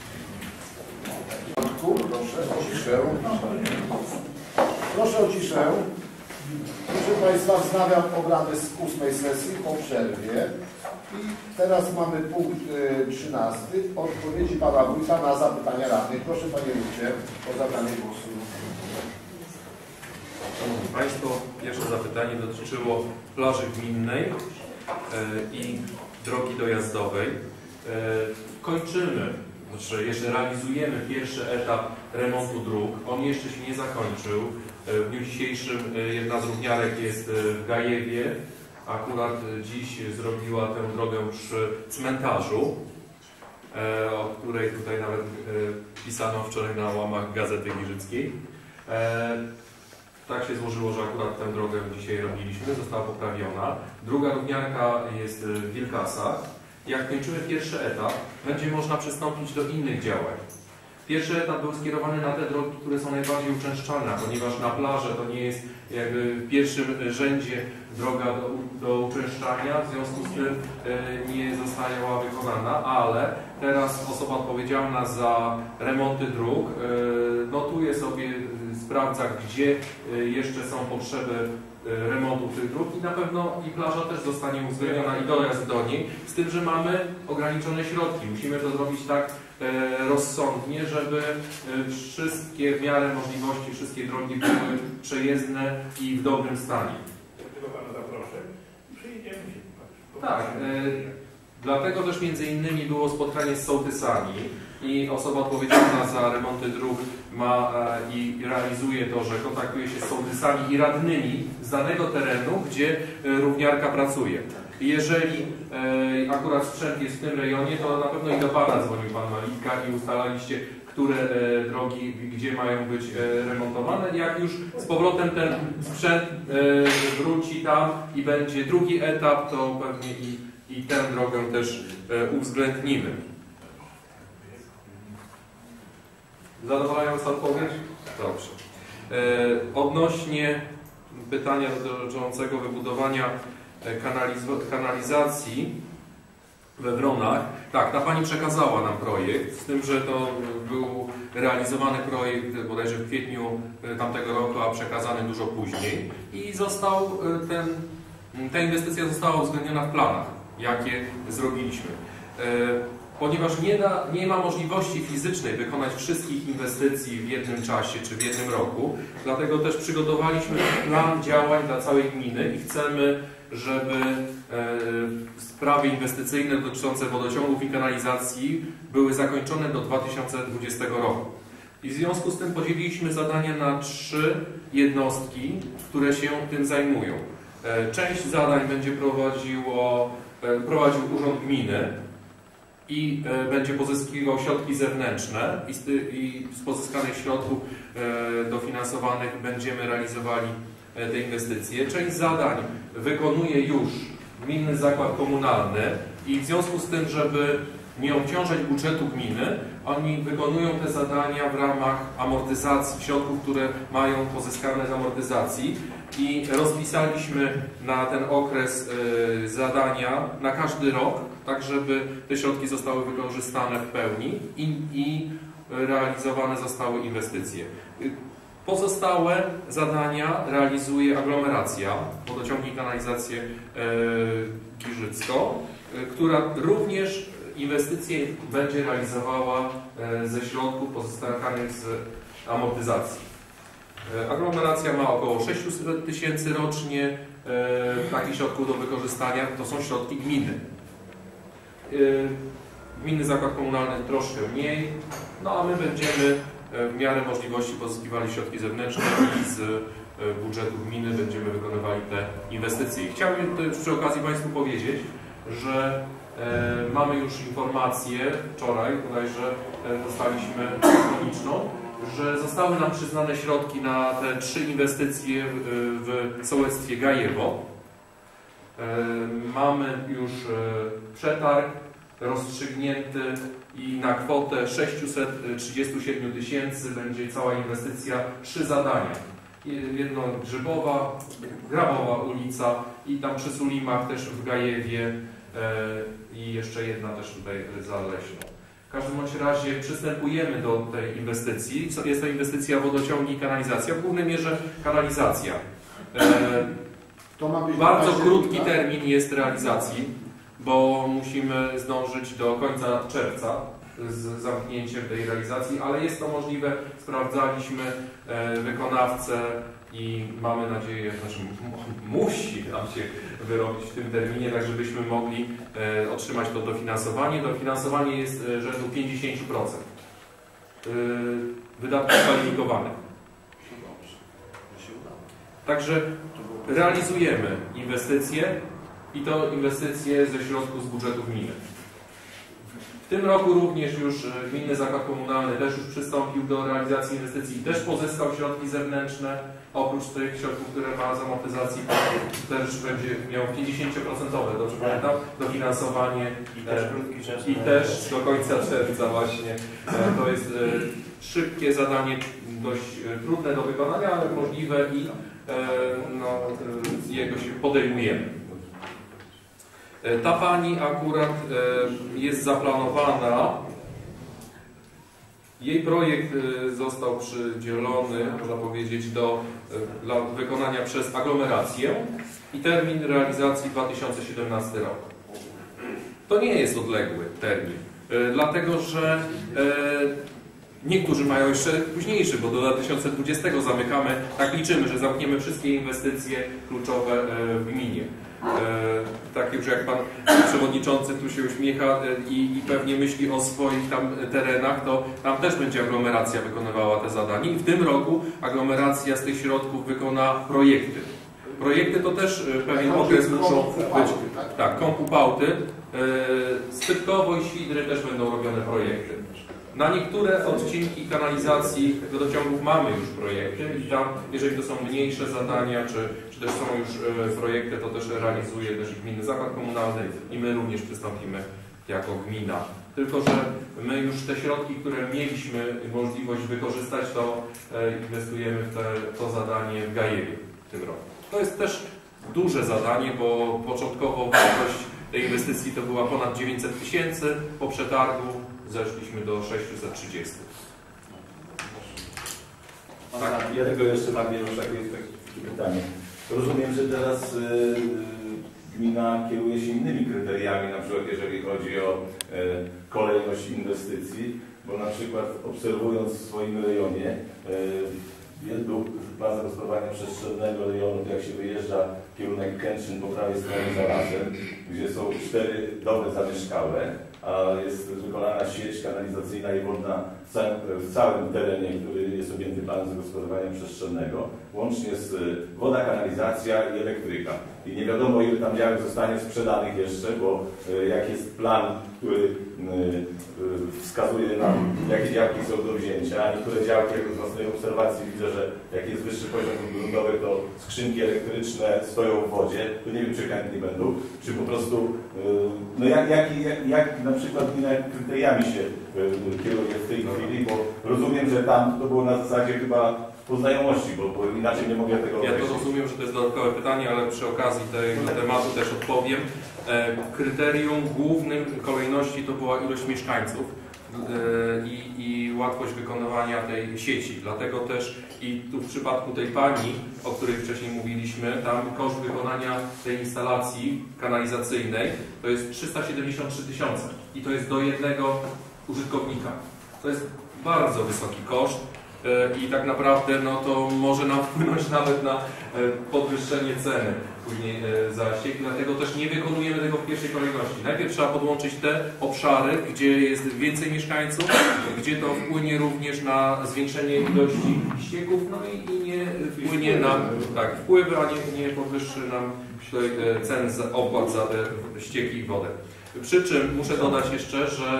Proszę o ciszę. Proszę o ciszę. Proszę Państwa, wznawiam obrady z 8. sesji po przerwie. I teraz mamy punkt 13. Odpowiedzi Pana Wójta na zapytania radnych. Proszę Panie Wójcie o zabranie głosu. Szanowni Państwo, pierwsze zapytanie dotyczyło plaży gminnej i drogi dojazdowej. Kończymy, znaczy jeszcze realizujemy pierwszy etap remontu dróg. On jeszcze się nie zakończył. W dniu dzisiejszym jedna z równiarek jest w Gajewie. Akurat dziś zrobiła tę drogę przy cmentarzu, o której tutaj nawet pisano wczoraj na łamach Gazety Giżyckiej. Tak się złożyło, że akurat tę drogę dzisiaj robiliśmy, została poprawiona. Druga równiarka jest w Wilkasach. Jak kończymy pierwszy etap, będzie można przystąpić do innych działań. Pierwszy etap był skierowany na te drogi, które są najbardziej uczęszczane, ponieważ na plażę to nie jest jakby w pierwszym rzędzie droga do uczęszczania, w związku z tym nie została wykonana, ale teraz osoba odpowiedzialna za remonty dróg notuje sobie, sprawdza, gdzie jeszcze są potrzeby remontu tych dróg i na pewno i plaża też zostanie uwzględniona i dojazd do niej, z tym, że mamy ograniczone środki. Musimy to zrobić tak rozsądnie, żeby wszystkie w miarę możliwości, wszystkie drogi były przejezdne i w dobrym stanie. Dlatego Pana zaproszę. Przyjdziemy się. Tak. Dlatego też między innymi było spotkanie z sołtysami i osoba odpowiedzialna za remonty dróg ma i realizuje to, że kontaktuje się z sołtysami i radnymi z danego terenu, gdzie równiarka pracuje. I jeżeli akurat sprzęt jest w tym rejonie, to na pewno i do Pana dzwonił Pan Malika i ustalaliście, które drogi, gdzie mają być remontowane. Jak już z powrotem ten sprzęt wróci tam i będzie drugi etap, to pewnie i tę drogę też uwzględnimy. Zadowalająca odpowiedź? Dobrze. Odnośnie pytania dotyczącego wybudowania kanalizacji we Wronach. Tak, ta Pani przekazała nam projekt, z tym, że to był realizowany projekt bodajże w kwietniu tamtego roku, a przekazany dużo później i ta inwestycja została uwzględniona w planach, jakie zrobiliśmy. ponieważ nie ma możliwości fizycznej wykonać wszystkich inwestycji w jednym czasie czy w jednym roku, dlatego też przygotowaliśmy plan działań dla całej gminy i chcemy, żeby sprawy inwestycyjne dotyczące wodociągów i kanalizacji były zakończone do 2020 roku. I w związku z tym podzieliliśmy zadania na 3 jednostki, które się tym zajmują. Część zadań będzie prowadził Urząd Gminy i będzie pozyskiwał środki zewnętrzne i z pozyskanych środków dofinansowanych będziemy realizowali te inwestycje. Część zadań wykonuje już Gminny Zakład Komunalny i w związku z tym, żeby nie obciążać budżetu gminy, oni wykonują te zadania w ramach amortyzacji, środków, które mają pozyskane z amortyzacji i rozpisaliśmy na ten okres zadania na każdy rok, tak żeby te środki zostały wykorzystane w pełni i realizowane zostały inwestycje. Pozostałe zadania realizuje aglomeracja, wodociągi i kanalizację Giżycko, która również inwestycje będzie realizowała ze środków pozyskanych z amortyzacji. Aglomeracja ma około 600 tysięcy rocznie takich środków do wykorzystania, to są środki gminy. Gminny Zakład Komunalny troszkę mniej, no a my będziemy w miarę możliwości pozyskiwali środki zewnętrzne i z budżetu gminy będziemy wykonywali te inwestycje. I chciałbym też przy okazji Państwu powiedzieć, że mamy już informację, wczoraj bodajże dostaliśmy elektroniczną, że zostały nam przyznane środki na te 3 inwestycje w sołectwie Gajewo. Mamy już przetarg rozstrzygnięty i na kwotę 637 tysięcy będzie cała inwestycja, 3 zadania. Jedno Grabowa ulica i tam przy Sulimach też w Gajewie i jeszcze jedna też tutaj za Leśną. W każdym bądź razie przystępujemy do tej inwestycji. Jest to inwestycja wodociągi i kanalizacja, w głównej mierze kanalizacja. To ma być bardzo krótki termin jest realizacji, bo musimy zdążyć do końca czerwca z zamknięciem tej realizacji, ale jest to możliwe. Sprawdzaliśmy wykonawcę i mamy nadzieję, znaczy musi nam się wyrobić w tym terminie, tak żebyśmy mogli otrzymać to dofinansowanie. Dofinansowanie jest rzędu 50% wydatków kwalifikowanych. Także realizujemy inwestycje i to inwestycje ze środków z budżetu gminy. W tym roku również już Gminny Zakład Komunalny też już przystąpił do realizacji inwestycji i też pozyskał środki zewnętrzne. Oprócz tych środków, które ma z amortyzacji, też będzie miał 50%, dobrze pamiętam, dofinansowanie i też do końca czerwca właśnie. To jest szybkie zadanie, dość trudne do wykonania, ale możliwe i jego się podejmujemy. Ta pani akurat jest zaplanowana, jej projekt został przydzielony, można powiedzieć, dla wykonania przez aglomerację i termin realizacji 2017 rok. To nie jest odległy termin, dlatego że niektórzy mają jeszcze późniejszy, bo do 2020 zamykamy, tak liczymy, że zamkniemy wszystkie inwestycje kluczowe w gminie. Tak już jak Pan Przewodniczący tu się uśmiecha i pewnie myśli o swoich tam terenach, to tam też będzie aglomeracja wykonywała te zadania i w tym roku aglomeracja z tych środków wykona projekty. Projekty to też pewien okres muszą być. Tak, Kompupałty. Spytkowo i Świdry też będą robione projekty. Na niektóre odcinki kanalizacji wodociągów mamy już projekty i tam, jeżeli to są mniejsze zadania, czy też są już projekty, to też realizuje też Gminny Zakład Komunalny i my również przystąpimy jako gmina. Tylko że my już te środki, które mieliśmy możliwość wykorzystać, to inwestujemy w to zadanie w Gajewie w tym roku. To jest też duże zadanie, bo początkowo wartość tej inwestycji to była ponad 900 tysięcy, po przetargu zeszliśmy do 630. Tak, ja tylko jeszcze mam jedno takie pytanie. Rozumiem, że teraz gmina kieruje się innymi kryteriami, na przykład jeżeli chodzi o kolejność inwestycji, bo na przykład obserwując w swoim rejonie był plan zagospodarowania przestrzennego rejonu, jak się wyjeżdża kierunek Kętrzyn po prawej stronie za lasem, gdzie są 4 domy zamieszkałe, a jest wykonana sieć kanalizacyjna i wodna w całym terenie, który jest objęty planem zagospodarowania przestrzennego, łącznie z woda, kanalizacja i elektryka. I nie wiadomo, ile tam działek zostanie sprzedanych jeszcze, bo jak jest plan, który wskazuje nam, jakie działki są do wzięcia, a niektóre działki, jak z własnej obserwacji widzę, że jak jest wyższy poziom gruntowy, to skrzynki elektryczne stoją w wodzie, to nie wiem, czy chętni będą, czy po prostu, no jak na przykład kryteriami się kieruje w tej chwili, bo rozumiem, że tam to było na zasadzie chyba po znajomości, bo inaczej nie mogę tego Ja to rozumiem, że to jest dodatkowe pytanie, ale przy okazji tego tematu też odpowiem. Kryterium głównym kolejności to była ilość mieszkańców i łatwość wykonywania tej sieci. Dlatego też i tu w przypadku tej pani, o której wcześniej mówiliśmy, tam koszt wykonania tej instalacji kanalizacyjnej to jest 373 000 i to jest do jednego użytkownika. To jest bardzo wysoki koszt. I tak naprawdę no, to może nam wpłynąć nawet na podwyższenie ceny później za ścieki, dlatego też nie wykonujemy tego w pierwszej kolejności. Najpierw trzeba podłączyć te obszary, gdzie jest więcej mieszkańców, gdzie to wpłynie również na zwiększenie ilości ścieków, no i nie wpłynie na wpływy, a nie podwyższy nam cen za opłat za te ścieki i wodę. Przy czym muszę dodać jeszcze, że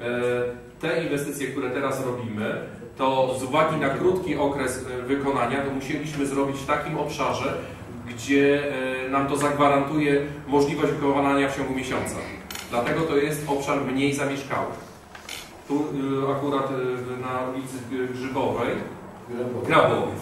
te inwestycje, które teraz robimy, to z uwagi na krótki okres wykonania, to musieliśmy zrobić w takim obszarze, gdzie nam to zagwarantuje możliwość wykonania w ciągu miesiąca. Dlatego to jest obszar mniej zamieszkały. Tu akurat na ulicy Grzybowej, Grabowej,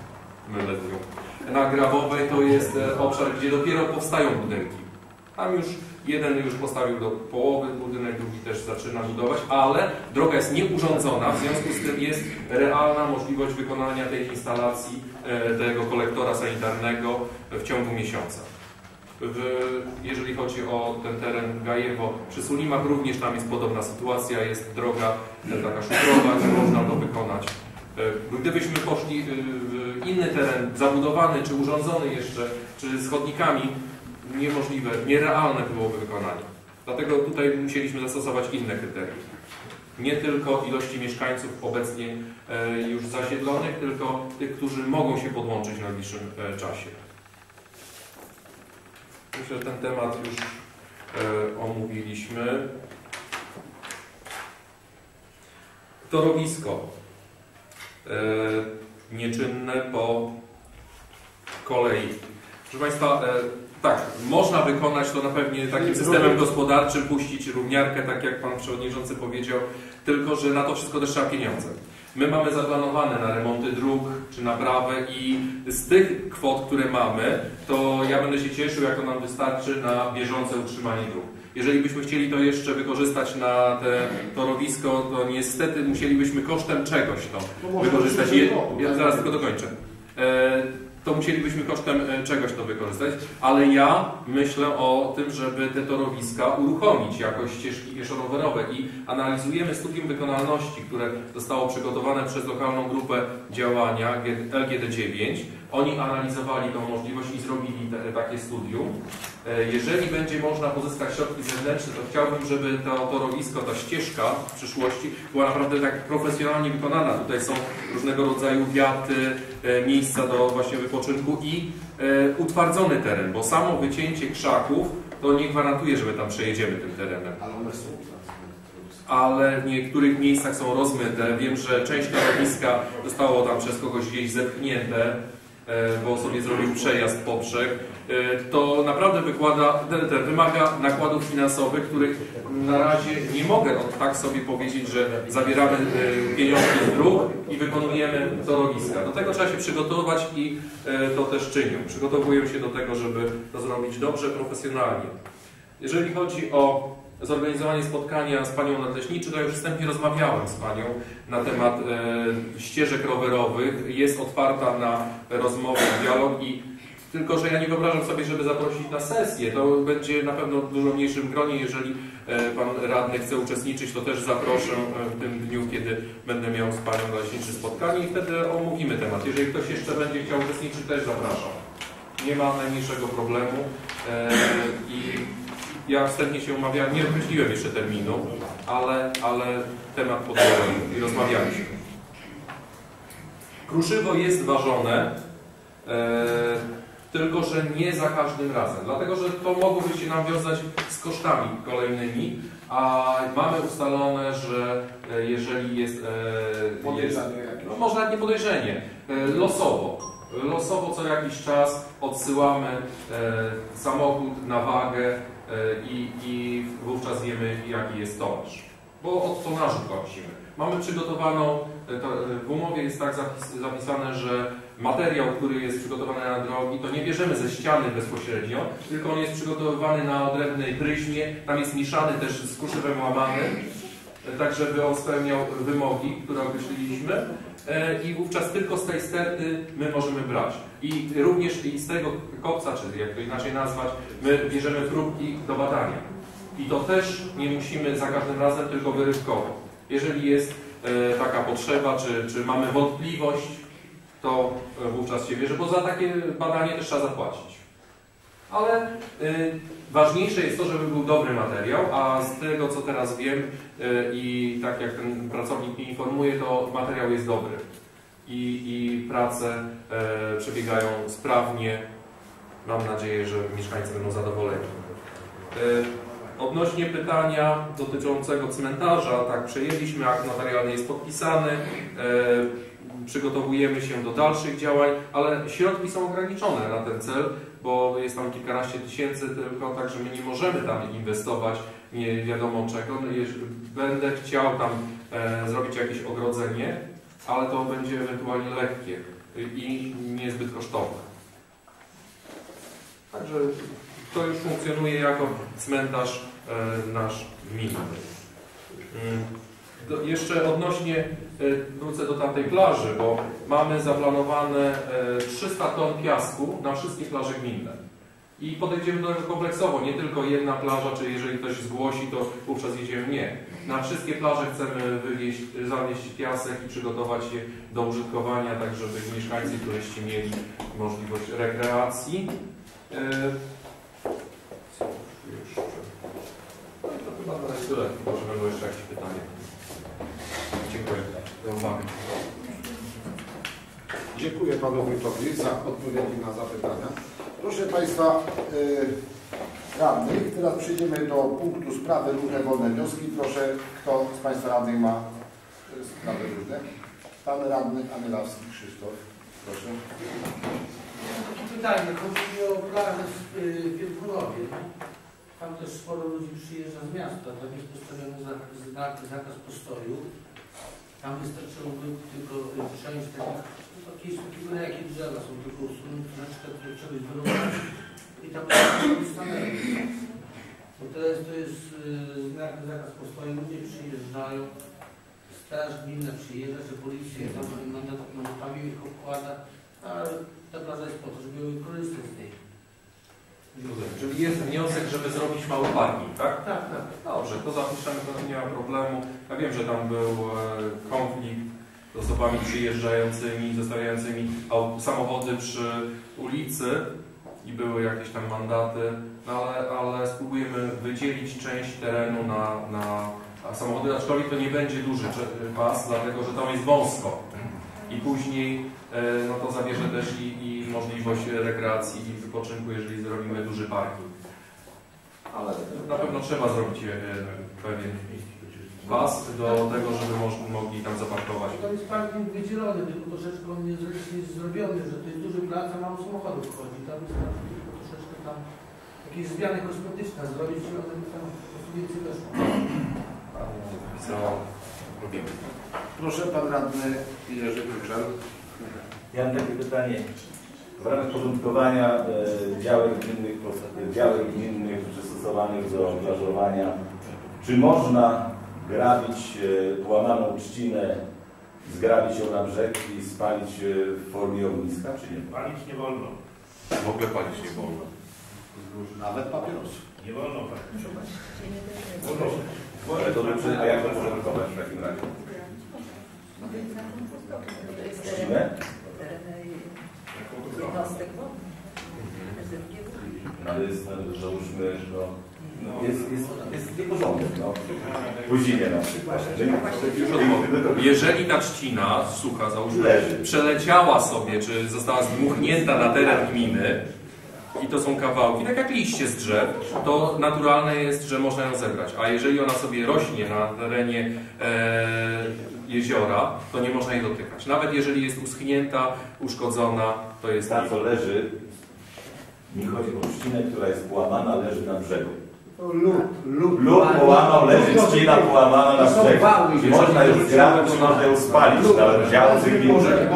na Grabowej to jest obszar, gdzie dopiero powstają budynki. Tam już jeden postawił do połowy budynek, drugi też zaczyna budować, ale droga jest nieurządzona, w związku z tym jest realna możliwość wykonania tej instalacji, tego kolektora sanitarnego w ciągu miesiąca. Jeżeli chodzi o ten teren Gajewo, przy Sulimach również tam jest podobna sytuacja, jest droga taka szutrowa, gdzie można to wykonać. Gdybyśmy poszli w inny teren, zabudowany czy urządzony jeszcze, czy z chodnikami, niemożliwe, nierealne byłoby wykonanie. Dlatego tutaj musieliśmy zastosować inne kryteria. Nie tylko ilości mieszkańców obecnie już zasiedlonych, tylko tych, którzy mogą się podłączyć w najbliższym czasie. Myślę, że ten temat już omówiliśmy. Torowisko nieczynne po kolei. Proszę Państwa, tak, można wykonać to na pewno takim systemem gospodarczym, puścić równiarkę, tak jak Pan Przewodniczący powiedział, tylko że na to wszystko też trzeba pieniądze. My mamy zaplanowane na remonty dróg czy naprawę i z tych kwot, które mamy, to ja będę się cieszył, jak to nam wystarczy na bieżące utrzymanie dróg. Jeżeli byśmy chcieli to jeszcze wykorzystać na te torowisko, to niestety musielibyśmy kosztem czegoś to wykorzystać. Ja zaraz tylko dokończę. To musielibyśmy kosztem czegoś to wykorzystać, ale ja myślę o tym, żeby te torowiska uruchomić jako ścieżki pieszo-rowerowe i analizujemy studium wykonalności, które zostało przygotowane przez lokalną grupę działania LGD9. Oni analizowali tą możliwość i zrobili takie studium. Jeżeli będzie można pozyskać środki zewnętrzne, to chciałbym, żeby to torowisko, ta ścieżka w przyszłości była naprawdę tak profesjonalnie wykonana. Tutaj są różnego rodzaju wiaty, miejsca do właśnie wypoczynku i utwardzony teren, bo samo wycięcie krzaków to nie gwarantuje, że my tam przejedziemy tym terenem. Ale one są. Ale w niektórych miejscach są rozmyte. Wiem, że część torowiska zostało tam przez kogoś gdzieś zepchnięte, bo sobie zrobił przejazd po brzeg. To naprawdę wymaga nakładów finansowych, których na razie nie mogę tak sobie powiedzieć, że zabieramy pieniądze z dróg i wykonujemy torowiska. Do tego trzeba się przygotować i to też czynią. Przygotowuję się do tego, żeby to zrobić dobrze, profesjonalnie. Jeżeli chodzi o zorganizowanie spotkania z Panią Nadleśniczy, to już wstępnie rozmawiałem z Panią na temat ścieżek rowerowych. Jest otwarta na rozmowę, dialog i Tylko że ja nie wyobrażam sobie, żeby zaprosić na sesję. To będzie na pewno w dużo mniejszym gronie. Jeżeli pan radny chce uczestniczyć, to też zaproszę w tym dniu, kiedy będę miał z panią Leśniczy spotkanie i wtedy omówimy temat. Jeżeli ktoś jeszcze będzie chciał uczestniczyć, też zapraszam. Nie ma najmniejszego problemu i ja wstępnie się umawiałem, nie określiłem jeszcze terminu, ale temat podjąłem i rozmawialiśmy. Kruszywo jest ważone, tylko że nie za każdym razem, dlatego że to mogłoby się nam wiązać z kosztami kolejnymi, a mamy ustalone, że jeżeli jest no może nawet nie podejrzenie, losowo co jakiś czas odsyłamy samochód na wagę i wówczas wiemy, jaki jest tonaż, bo od tonażu płacimy. Mamy przygotowaną, w umowie jest tak zapisane, że materiał, który jest przygotowany na drogi, to nie bierzemy ze ściany bezpośrednio, tylko on jest przygotowywany na odrębnej pryzmie, tam jest mieszany też z kruszywem łamanym, tak żeby on spełniał wymogi, które określiliśmy i wówczas tylko z tej sterty my możemy brać. I również i z tego kopca, czy jak to inaczej nazwać, my bierzemy próbki do badania. I to też nie musimy za każdym razem, tylko wyrywkowo. Jeżeli jest taka potrzeba, czy mamy wątpliwość, to wówczas się bierze, bo za takie badanie też trzeba zapłacić. Ale ważniejsze jest to, żeby był dobry materiał, a z tego, co teraz wiem i tak jak ten pracownik mnie informuje, to materiał jest dobry. I prace przebiegają sprawnie. Mam nadzieję, że mieszkańcy będą zadowoleni. Odnośnie pytania dotyczącego cmentarza, tak, przejęliśmy, akt notarialny jest podpisany, przygotowujemy się do dalszych działań, ale środki są ograniczone na ten cel, bo jest tam kilkanaście tysięcy tylko, także my nie możemy tam inwestować nie wiadomo czego. Będę chciał tam zrobić jakieś ogrodzenie, ale to będzie ewentualnie lekkie i niezbyt kosztowne. Także to już funkcjonuje jako cmentarz nasz gminny. Jeszcze odnośnie, wrócę do tamtej plaży, bo mamy zaplanowane 300 ton piasku na wszystkie plaże gminne. I podejdziemy do tego kompleksowo, nie tylko jedna plaża, czy jeżeli ktoś zgłosi, to wówczas jedziemy. Nie. Na wszystkie plaże chcemy zawieźć piasek i przygotować je do użytkowania, tak żeby mieszkańcy i turyści mieli możliwość rekreacji. No to chyba na razie tyle. Może będą jeszcze jakieś pytania. Dziękuję za uwagę. Dziękuję panu wójtowi za odpowiedzi na zapytania. Proszę państwa radnych, teraz przejdziemy do punktu sprawy różne wolne wnioski. Proszę, kto z państwa radnych ma sprawy różne? Pan radny Anielawski Krzysztof. Proszę. Pytanie, chodzi mi o plażę w Wielkurowie. Tam też sporo ludzi przyjeżdża z miasta, tam jest postawiony zakaz postoju. Tam wystarczyłoby tylko część takiego, jakie drzewa są tylko usunięte, na przykład czegoś wyrównać i tam stanęli. Bo teraz to jest zakaz postoju, ludzie przyjeżdżają, straż gminna przyjeżdża, czy policja tam mandatami ich obkłada, a ta plaża jest po to, żeby korzystać z niej. Czyli jest wniosek, żeby zrobić mały parking, tak? Tak, tak. Dobrze, to zapiszemy, to nie ma problemu. Ja wiem, że tam był konflikt z osobami przyjeżdżającymi, zostawiającymi samochody przy ulicy i były jakieś tam mandaty, no ale spróbujemy wydzielić część terenu na samochody, aczkolwiek to nie będzie duży pas, dlatego że tam jest wąsko. I później no to zabierze też i możliwość rekreacji i wypoczynku, jeżeli zrobimy duży parking. Ale na pewno trzeba zrobić pewien pas do tego, żeby mogli tam zaparkować. To jest parking wydzielony, tylko troszeczkę on jest zrobiony, że to jest duży plac, a mało samochodów wchodzi. Tam jest troszeczkę tam jakieś zmiany kosmetyczne zrobić, i one tam po prostu więcej weszło. Robimy. Proszę, pan radny Jerzy Kuczel. Ja mam takie pytanie. W ramach porządkowania działek gminnych przystosowanych do plażowania, czy można grabić łamaną trzcinę, zgrabić ją na brzeg i spalić w formie ogniska, czy nie? Palić nie wolno. W ogóle palić nie wolno. Nawet papierosów. Nie wolno palić. Ale to dobrze, a jak to porządkować w takim razie? Czcimy? Ale jest, załóżmy, jest nieporządek, no. W zimie na przykład. Już odpowiem. Jeżeli ta trzcina sucha, załóżmy, przeleciała sobie, czy została zdmuchnięta na teren gminy i to są kawałki, tak jak liście z drzew, to naturalne jest, że można ją zebrać. A jeżeli ona sobie rośnie na terenie jeziora, to nie można jej dotykać. Nawet jeżeli jest uschnięta, uszkodzona, to jest... Ta, co leży, mi chodzi o trzcinę, która jest połamana, leży na brzegu. Lód połamał, leży trzcina połamana na brzegu. Czy można ją zgrabić, czy można ją spalić, nawet działcy gminne.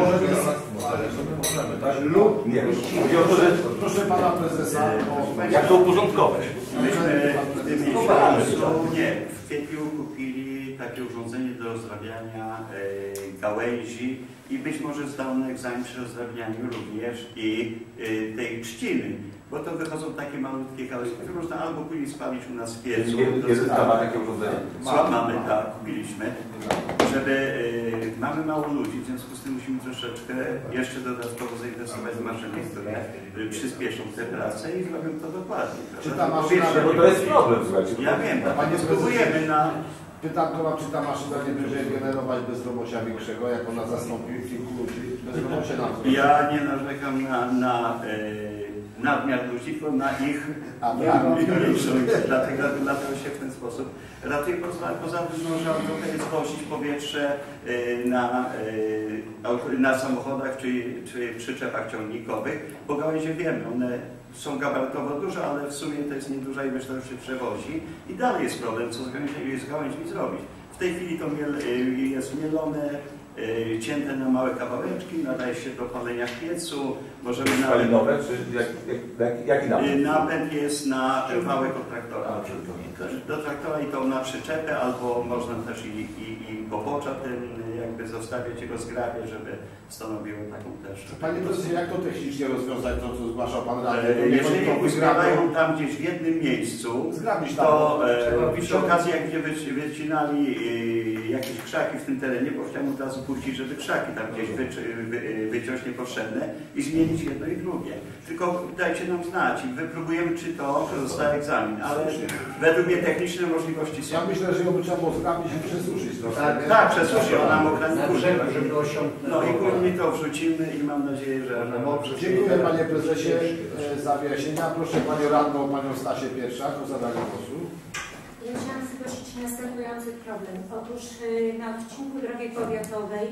Lub nie, chodzi o to, że... Proszę pana prezesa, jak to uporządkować? Myśmy w kwietniu kupili takie urządzenie do rozrabiania gałęzi i być może zdalny egzamin przy rozrabianiu również i tej trzciny. Bo to wychodzą takie malutkie gałęzie, które można albo później spalić u nas w piecu. Kiedy ma takie urządzenie? Mamy, tak, kupiliśmy. Mamy mało ludzi, w związku z tym musimy troszeczkę jeszcze dodatkowo zainwestować w maszyny, które przyspieszą te prace i zrobią to dokładnie. Czy ta maszyna, bo to jest problem, słuchajcie. Ja wiem, panie spróbujemy na... Pytanko, czy ta maszyna nie będzie generować bezrobocia większego, jak ona zastąpi kilku ludzi? Bezrobocie na to. Ja nie narzekam na nadmiar ludzi, tylko na ich mniejszość. Dlatego się w ten sposób ratuje. Poza tym można trochę zgłosić powietrze na samochodach czy przyczepach ciągnikowych, bo gałęzie wiemy, one są gabarytowo duże, ale w sumie to jest nieduża ilość, to już się przewozi i dalej jest problem, co z gałęźmi zrobić. W tej chwili to jest mielone, cięte na małe kawałeczki, nadaje się do palenia w piecu. Możemy spalinowe, czy jaki napęd? Napęd jest na wałek od traktora. Do traktora i to na przyczepę, albo można też i popocza tym jakby zostawiać jego zgrabie, żeby stanowiło taką też. Panie prezesie, jak to technicznie rozwiązać, to co zgłaszał pan radny? Jeżeli uzgrabiają tam gdzieś w jednym miejscu, to przy okazji jak gdzie wycinali jakieś krzaki w tym terenie, bo chciałem od razu puścić, żeby krzaki tam gdzieś wyciąć niepotrzebne i zmienić jedno i drugie. Tylko dajcie nam znać i wypróbujemy, czy to zostaje egzamin, ale według mnie techniczne możliwości są. Ja myślę, że ją by trzeba było zgrabić i przesuszyć trochę. Tak, przesuszyć, ona mokra nie żeby osiągnąć. No i później to wrzucimy i mam nadzieję, że Dziękuję panie prezesie za wyjaśnienia. Proszę panią radną, panią Stasię Pierszak o zadanie głosu. Ja chciałam zgłosić następujący problem. Otóż na odcinku drogi powiatowej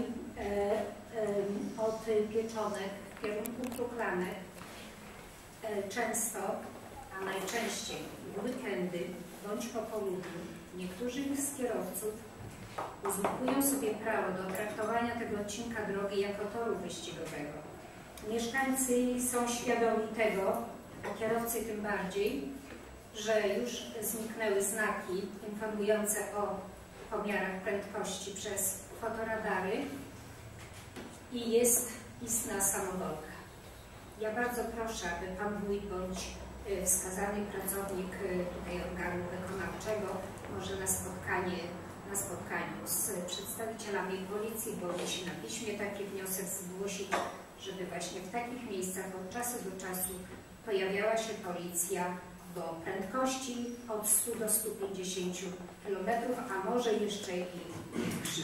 od Pieczonek w kierunku Kruklanek często, a najczęściej w weekendy bądź po południu niektórzy z kierowców uzurpują sobie prawo do traktowania tego odcinka drogi jako toru wyścigowego. Mieszkańcy są świadomi tego, a kierowcy tym bardziej, że już zniknęły znaki informujące o pomiarach prędkości przez fotoradary i jest istna samowolka. Ja bardzo proszę, aby pan wójt bądź wskazany pracownik tutaj organu wykonawczego może na spotkaniu z przedstawicielami policji, bądź na piśmie taki wniosek zgłosić, żeby właśnie w takich miejscach od czasu do czasu pojawiała się policja do prędkości od 100 do 150 km, a może jeszcze i większych.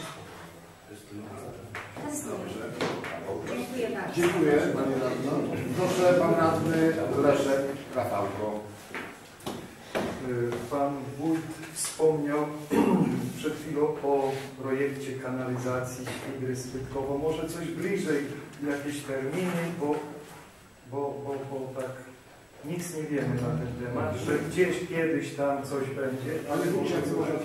Dziękuję bardzo. Dziękuję panie radny. Proszę pan radny Leszek Rafałko. Pan wójt wspomniał przed chwilą o projekcie kanalizacji Świdry-Spytkowo. Może coś bliżej, jakieś terminy, bo tak nic nie wiemy na ten temat, że gdzieś kiedyś tam coś będzie. Ale muszę złożyć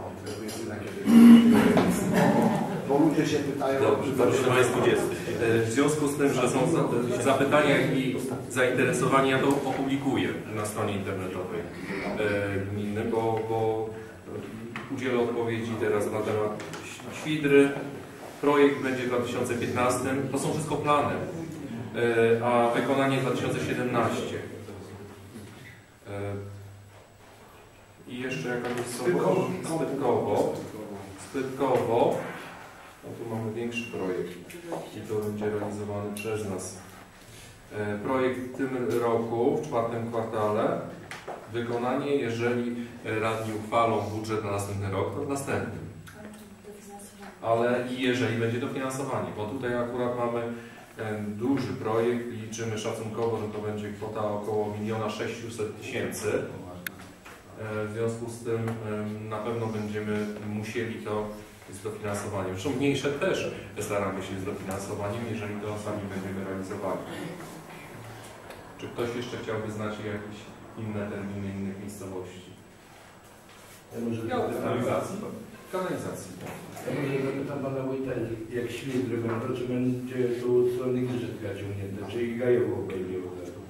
bo ludzie się pytają... Dobrze, 2020. W związku z tym, że są zapytania i zainteresowania, to opublikuję na stronie internetowej gminy, bo udzielę odpowiedzi teraz na temat Świdry. Projekt będzie w 2015. To są wszystko plany. a wykonanie 2017. I jeszcze jakaś Spytkowo. No tu mamy większy projekt i to będzie realizowany przez nas. Projekt w tym roku, w 4. kwartale. Wykonanie, jeżeli radni uchwalą budżet na następny rok, to w następnym. Ale i jeżeli będzie dofinansowanie, bo tutaj akurat mamy duży projekt, liczymy szacunkowo, że to będzie kwota około 1 600 000. W związku z tym na pewno będziemy musieli to z dofinansowaniem. Zresztą mniejsze też staramy się z dofinansowaniem, jeżeli to sami będziemy realizowali. Czy ktoś jeszcze chciałby znać jakieś inne terminy innych miejscowości? Kanalizacji? Kanalizacji. Ja może zapytam pana wójta, jak Świdry będą, czy będzie tu od strony Giżycka ciągnięte, czyli Gajowo będzie od razu?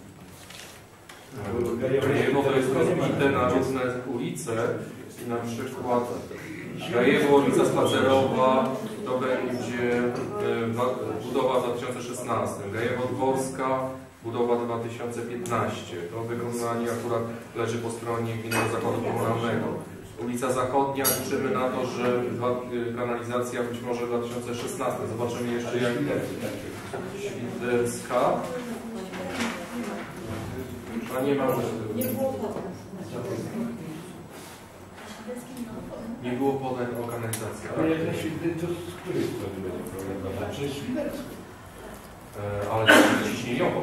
Gajewo to jest rozbite na różne ulice i na przykład Gajewo, ulica Spacerowa to będzie budowa w 2016, Gajewo Dworska budowa 2015. To wykonanie akurat leży po stronie Gminnego Zakładu Komunalnego. Ulica Zachodnia, liczymy na to, że kanalizacja być może w 2016. Zobaczymy jeszcze jak Świderska. A nie ma. Nie było podań o kanalizacji. Ale jak na Świdry, to z której strony będzie problem? Przez Świderską. Ale to jest ciśnieniowo.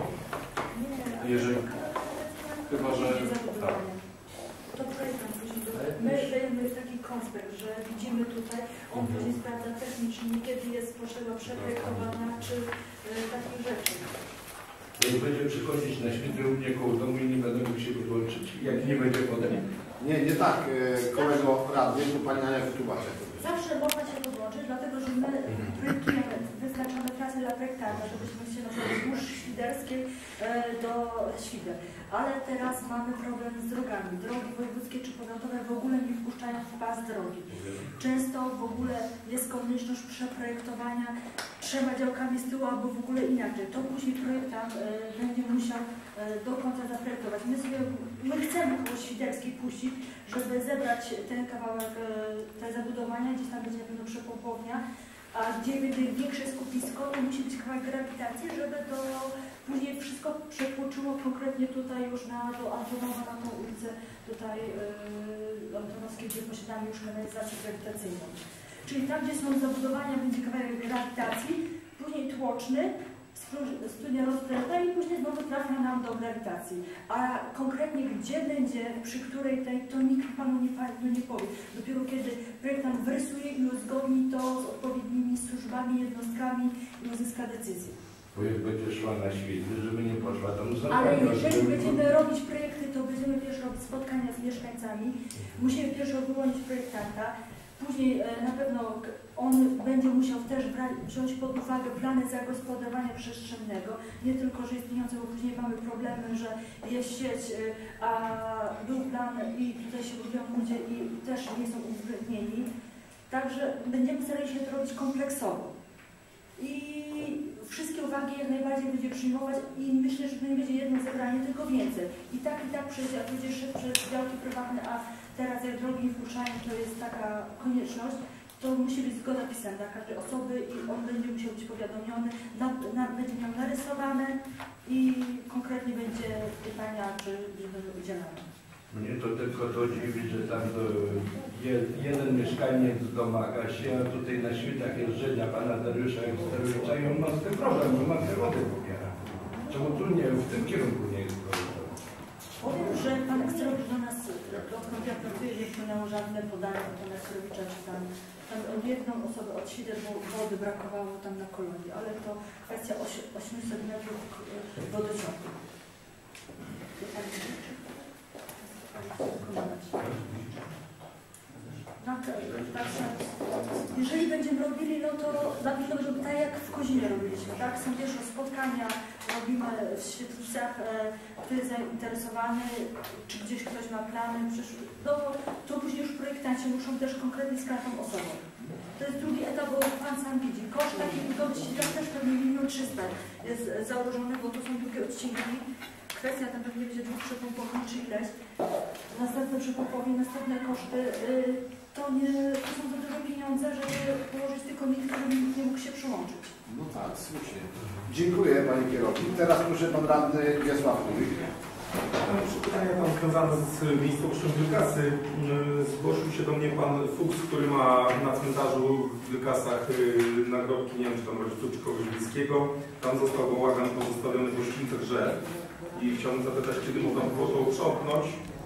Jeżeli. Chyba, że. Tak. To projektant później, my dajemy taki konspekt, że widzimy tutaj, on później sprawdza technicznie, niekiedy jest potrzeba przeprojektowana, czy takich rzeczy. Jak będzie przychodzić na Świdry u mnie koło domu i nie będą musieli wyłączyć, jak nie będzie podań. Nie tak, kolego radny, tu pani Ania wytłumaczy. Zawsze można się podłączyć, dlatego że my projektujemy, wyznaczamy trasy dla projektanta, żebyśmy się na przykład wzdłuż Świderskiej do Świder. Ale teraz mamy problem z drogami. Drogi wojewódzkie czy powiatowe w ogóle nie wpuszczają w pas drogi. Często w ogóle jest konieczność przeprojektowania 3 działkami z tyłu albo w ogóle inaczej. To później projektant będzie musiał do końca zaprojektować. My chcemy koło Świderskiej puścić, żeby zebrać ten kawałek, te zabudowania, gdzieś tam będzie na pewno przepompownia, a gdzie będzie większe skupisko, to musi być kawałek grawitacji, żeby to później wszystko przepłuczyło konkretnie tutaj już do Antonowa, na tą ulicę tutaj Antonowskiej, gdzie posiadamy już kanalizację grawitacyjną. Czyli tam, gdzie są zabudowania, będzie kawałek grawitacji, później tłoczny, studnia rozprężna i później znowu trafia nam do grawitacji. A konkretnie gdzie będzie, przy której tej, to nikt panu nie powie. Dopiero kiedy projektant wrysuje i uzgodni to z odpowiednimi służbami, jednostkami i uzyska decyzję. Bo jak będzie szła na Świdry, żeby nie poszła tam za. Ale jeżeli będziemy robić projekty, to będziemy pierwszy robić spotkania z mieszkańcami. Musimy pierwszy wyłonić projektanta. Później na pewno on będzie musiał też wziąć pod uwagę plany zagospodarowania przestrzennego. Nie tylko, że istniejące, bo później mamy problemy, że jest sieć, a był plan i tutaj się lubią ludzie i też nie są uwzględnieni. Także będziemy starali się to robić kompleksowo. I wszystkie uwagi jak najbardziej będzie przyjmować i myślę, że to nie będzie jedno zebranie, tylko więcej. I tak przejdzie, jak będzie szedł przez działki prywatne, a teraz jak drogi nie wpuszczają, to jest taka konieczność, to musi być zgoda pisemna każdej osoby i on będzie musiał być powiadomiony, będzie miał narysowane i konkretnie będzie pytania, czy będą udzielane. Mnie to tylko to dziwi, że tam jeden mieszkaniec domaga się, a tutaj na Świtach jeżdżenia pana Dariusza Eksterowicza i on ma z tym problem, bo ma te wody pobiera. Czemu tu nie, w tym kierunku nie jest problem? Powiem, że pan Eksterowicz do nas, odkąd ja pracuję, nie wpłynęło żadne podanie od pana Eksterowicza, czy tam od jedną osobę od Świder, bo wody brakowało tam na kolonii, ale to kwestia 800 metrów wodociągu. Jeżeli będziemy robili, no to na pewno żeby tak jak w Kozinie robiliśmy, tak? Są pierwsze spotkania, robimy w Świetlicach, kto jest zainteresowany, czy gdzieś ktoś ma plany, no to później już projektanci muszą też konkretnie z każdą osobą. To jest drugi etap, bo pan sam widzi, koszt takiej zgody ścigania też pewnie milion 300 jest założone, bo to są długie odcinki. Kwestia tam pewnie będzie dwóch przepompowań czy ileś. Następne przepompowie, następne koszty. To są za duże pieniądze, żeby położyć tylko nikt, który nie mógł się przyłączyć. No tak, słusznie. Dziękuję Panie Kierownik. Teraz proszę Pan Radny Wiesław Kulik. Mam pytania tam związane z miejscowością Wykasy. Zgłosił się do mnie pan Fuchs, który ma na cmentarzu w Wykasach nagrobki, nie wiem czy tam rodziców czy kogoś bliskiego. Tam został bałagan pozostawiony w gościńce drzew. I chciałbym zapytać, kiedy można było to uprzątnąć.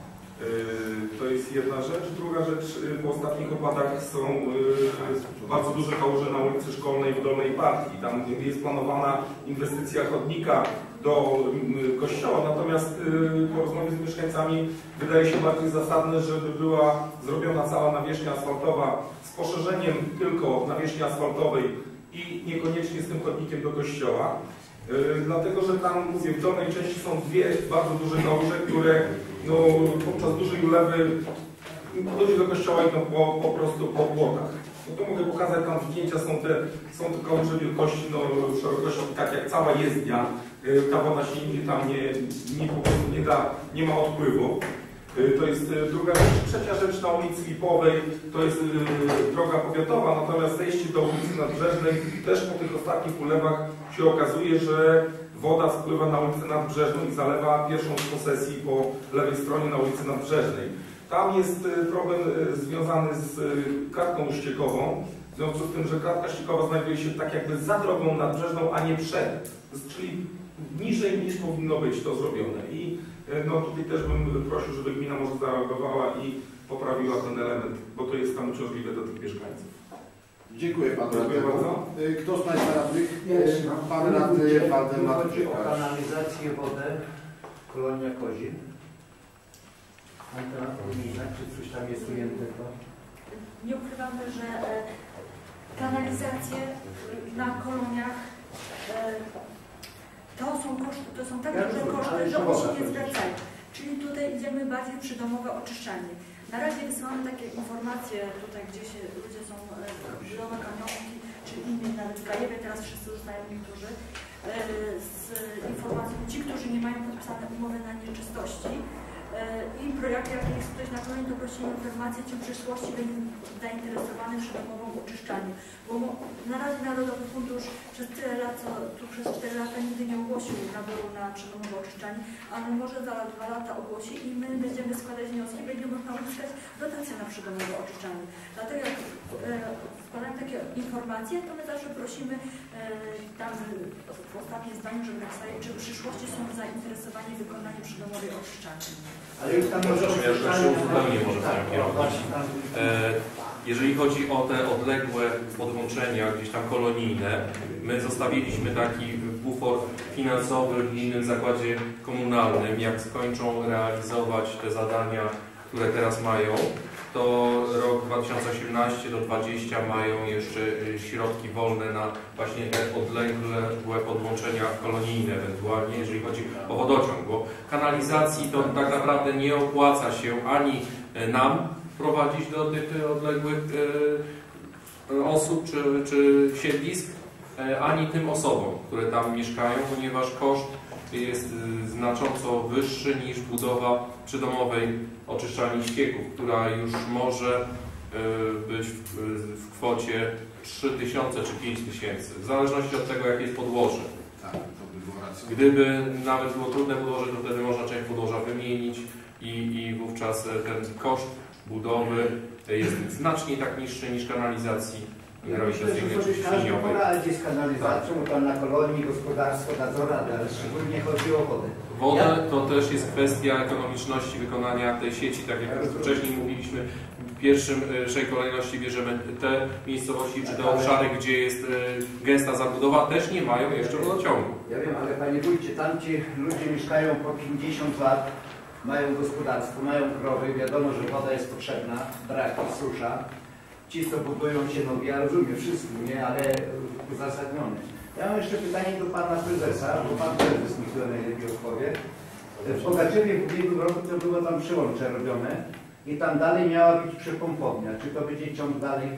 To jest jedna rzecz. Druga rzecz, po ostatnich opadach są bardzo duże kałuże na ulicy Szkolnej w Dolnej Partii. Tam jest planowana inwestycja chodnika do kościoła, natomiast po rozmowie z mieszkańcami wydaje się bardziej zasadne, żeby była zrobiona cała nawierzchnia asfaltowa z poszerzeniem tylko nawierzchni asfaltowej i niekoniecznie z tym chodnikiem do kościoła. Dlatego, że tam, mówię, w dolnej części są dwie bardzo duże kałuże, które podczas dużej ulewy dojdzie do kościoła i po prostu po płotach. No to mogę pokazać, tam zdjęcia są te kałuże wielkości, szerokości, tak jak cała jezdnia. Ta woda się nigdzie tam po prostu nie ma odpływu. To jest druga rzecz. Trzecia rzecz, na ulicy Lipowej to jest droga powiatowa, natomiast zejście do ulicy Nadbrzeżnej też po tych ostatnich ulewach się okazuje, że woda spływa na ulicę Nadbrzeżną i zalewa pierwszą z posesji po lewej stronie na ulicy Nadbrzeżnej. Tam jest problem związany z kratką ściekową, w związku z tym, że kratka ściekowa znajduje się tak jakby za drogą nadbrzeżną, a nie przed, czyli niżej niż powinno być to zrobione. I tutaj też bym prosił, żeby gmina może zareagowała i poprawiła ten element, bo to jest tam uciążliwe dla tych mieszkańców. Dziękuję Panu. Dziękuję bardzo. Kto z Państwa radnych? Pan radny Waldemar. Chodzi o kanalizację, wodę, Kolonia Kozin. Czy coś tam jest ujętego? Nie ukrywamy, że kanalizacje na koloniach to są tak duże koszty, że one się nie zwracają. Czyli tutaj idziemy bardziej w przydomowe oczyszczanie. Na razie wysyłamy takie informacje tutaj, gdzie się ludzie są zielone kamionki, czy inne, nawet w Gajewie teraz wszyscy zostają niektórzy, z informacją, ci, którzy nie mają podpisane umowy na nieczystości. I jak jest ktoś na koniec, to prosimy o informację, czy w przyszłości będzie zainteresowany przydomową oczyszczaniu. Bo na razie Narodowy Fundusz przez tyle lat, przez 4 lata nigdy nie ogłosił naboru na przydomowe oczyszczanie, ale może za 2 lata ogłosi i my będziemy składać wnioski, będzie można uzyskać dotację na przydomowe oczyszczanie. Dlatego jak składamy takie informacje, to my zawsze prosimy tam w ostatnim zdaniu, żeby napisali, czy w przyszłości są zainteresowani wykonaniem przydomowej oczyszczania. Ale już tam jeżeli chodzi o te odległe podłączenia, gdzieś tam kolonijne, my zostawiliśmy taki bufor finansowy w innym zakładzie komunalnym. Jak skończą realizować te zadania, które teraz mają, to rok 2018 do 2020 mają jeszcze środki wolne na właśnie te odległe podłączenia kolonijne, ewentualnie jeżeli chodzi o wodociąg, bo kanalizacji to tak naprawdę nie opłaca się ani nam prowadzić do tych odległych osób czy siedlisk, ani tym osobom, które tam mieszkają, ponieważ koszt jest znacząco wyższy niż budowa przydomowej oczyszczalni ścieków, która już może być w kwocie 3000 czy 5000, w zależności od tego, jakie jest podłoże. Tak, to by było racjonalne. Gdyby nawet było trudne podłoże, to wtedy można część podłoża wymienić i wówczas ten koszt budowy jest znacznie tak niższy niż kanalizacji. Każdy poradzi z kanalizacją, tam na kolonii gospodarstwo da co radę, ale szczególnie chodzi o wodę. Woda to też jest kwestia ekonomiczności wykonania tej sieci, tak jak wcześniej mówiliśmy. W pierwszej kolejności bierzemy te miejscowości czy te obszary, gdzie jest gęsta zabudowa, też nie mają jeszcze wodociągu. Ja wiem, ale Panie Wójcie, tamci ludzie mieszkają po 50 lat, mają gospodarstwo, mają krowy, wiadomo, że woda jest potrzebna, braki, susza. Ci, co budują się nowi, ja rozumiem wszystko, nie, ale uzasadnione. Ja mam jeszcze pytanie do Pana Prezesa, bo Pan Prezes mi to najlepiej odpowie. W Bogaczewie w ubiegłym roku to było tam przyłącze robione i tam dalej miała być przepompownia. Czy to będzie ciąg dalej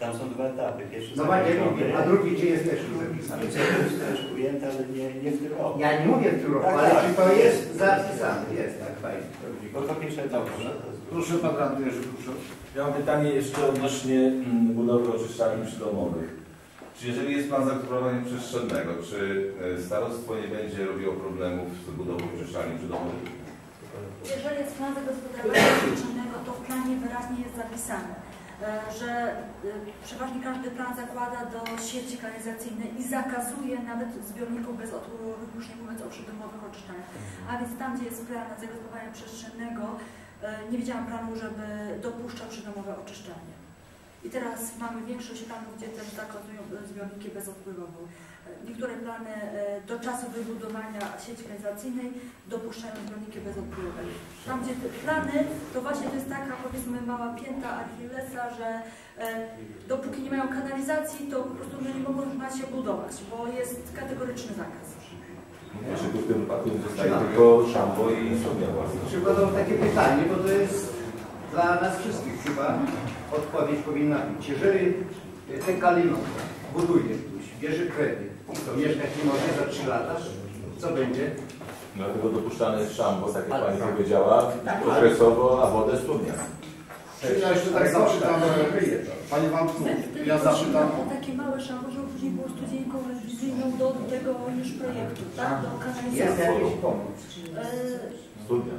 Tam są dwa etapy. Pierwszy No właśnie, a drugi gdzie jest też zapisany? jest też ujęte, ale nie w tym roku. Ja nie mówię w tym roku, ale czy to jest zapisane? Jest, tak, fajnie. Bo to pierwszy etap. Proszę pan radny Jerzy, proszę. Ja mam pytanie jeszcze odnośnie budowy oczyszczalni przydomowych. Czy jeżeli jest plan zagospodarowania przestrzennego, czy starostwo nie będzie robiło problemów z budową oczyszczalni przydomowych? Jeżeli jest plan zagospodarowania przestrzennego, to w planie wyraźnie jest zapisane, że przeważnie każdy plan zakłada do sieci kanalizacyjnej i zakazuje nawet zbiorników bezodpływowych, już nie mówiąc o przydomowych oczyszczaniach. A więc tam, gdzie jest plan zagospodarowania przestrzennego, nie widziałam planu, żeby dopuszczał przydomowe oczyszczanie. I teraz mamy większość planów, gdzie też zakazują zbiorniki bezodpływowe. Niektóre plany do czasu wybudowania sieci kanalizacyjnej dopuszczają zbiorniki bezodpływowe. Tam, gdzie te plany, to właśnie to jest taka, powiedzmy, mała pięta Achillesa, że dopóki nie mają kanalizacji, to po prostu nie mogą się budować, bo jest kategoryczny zakaz. Znaczy tu w tym wypadku zostaje tylko szambo i studnia własna. Przykładowo takie pytanie, bo to jest dla nas wszystkich chyba odpowiedź powinna być. Jeżeli ten Kalinow buduje ktoś, bierze kredyt, to mieszkać nie może za 3 lata, co będzie? Dlatego dopuszczane jest szambo, tak jak pani powiedziała, okresowo, a wodę studnia. Czyli ja jeszcze tak zapytam, Panie Wątku, ja zapytam o takie małe szambo, żeby później było studzienką rewizyjną do tego już projektu, tak? Do kanalizacji. Jest jakaś pomoc. Studnia.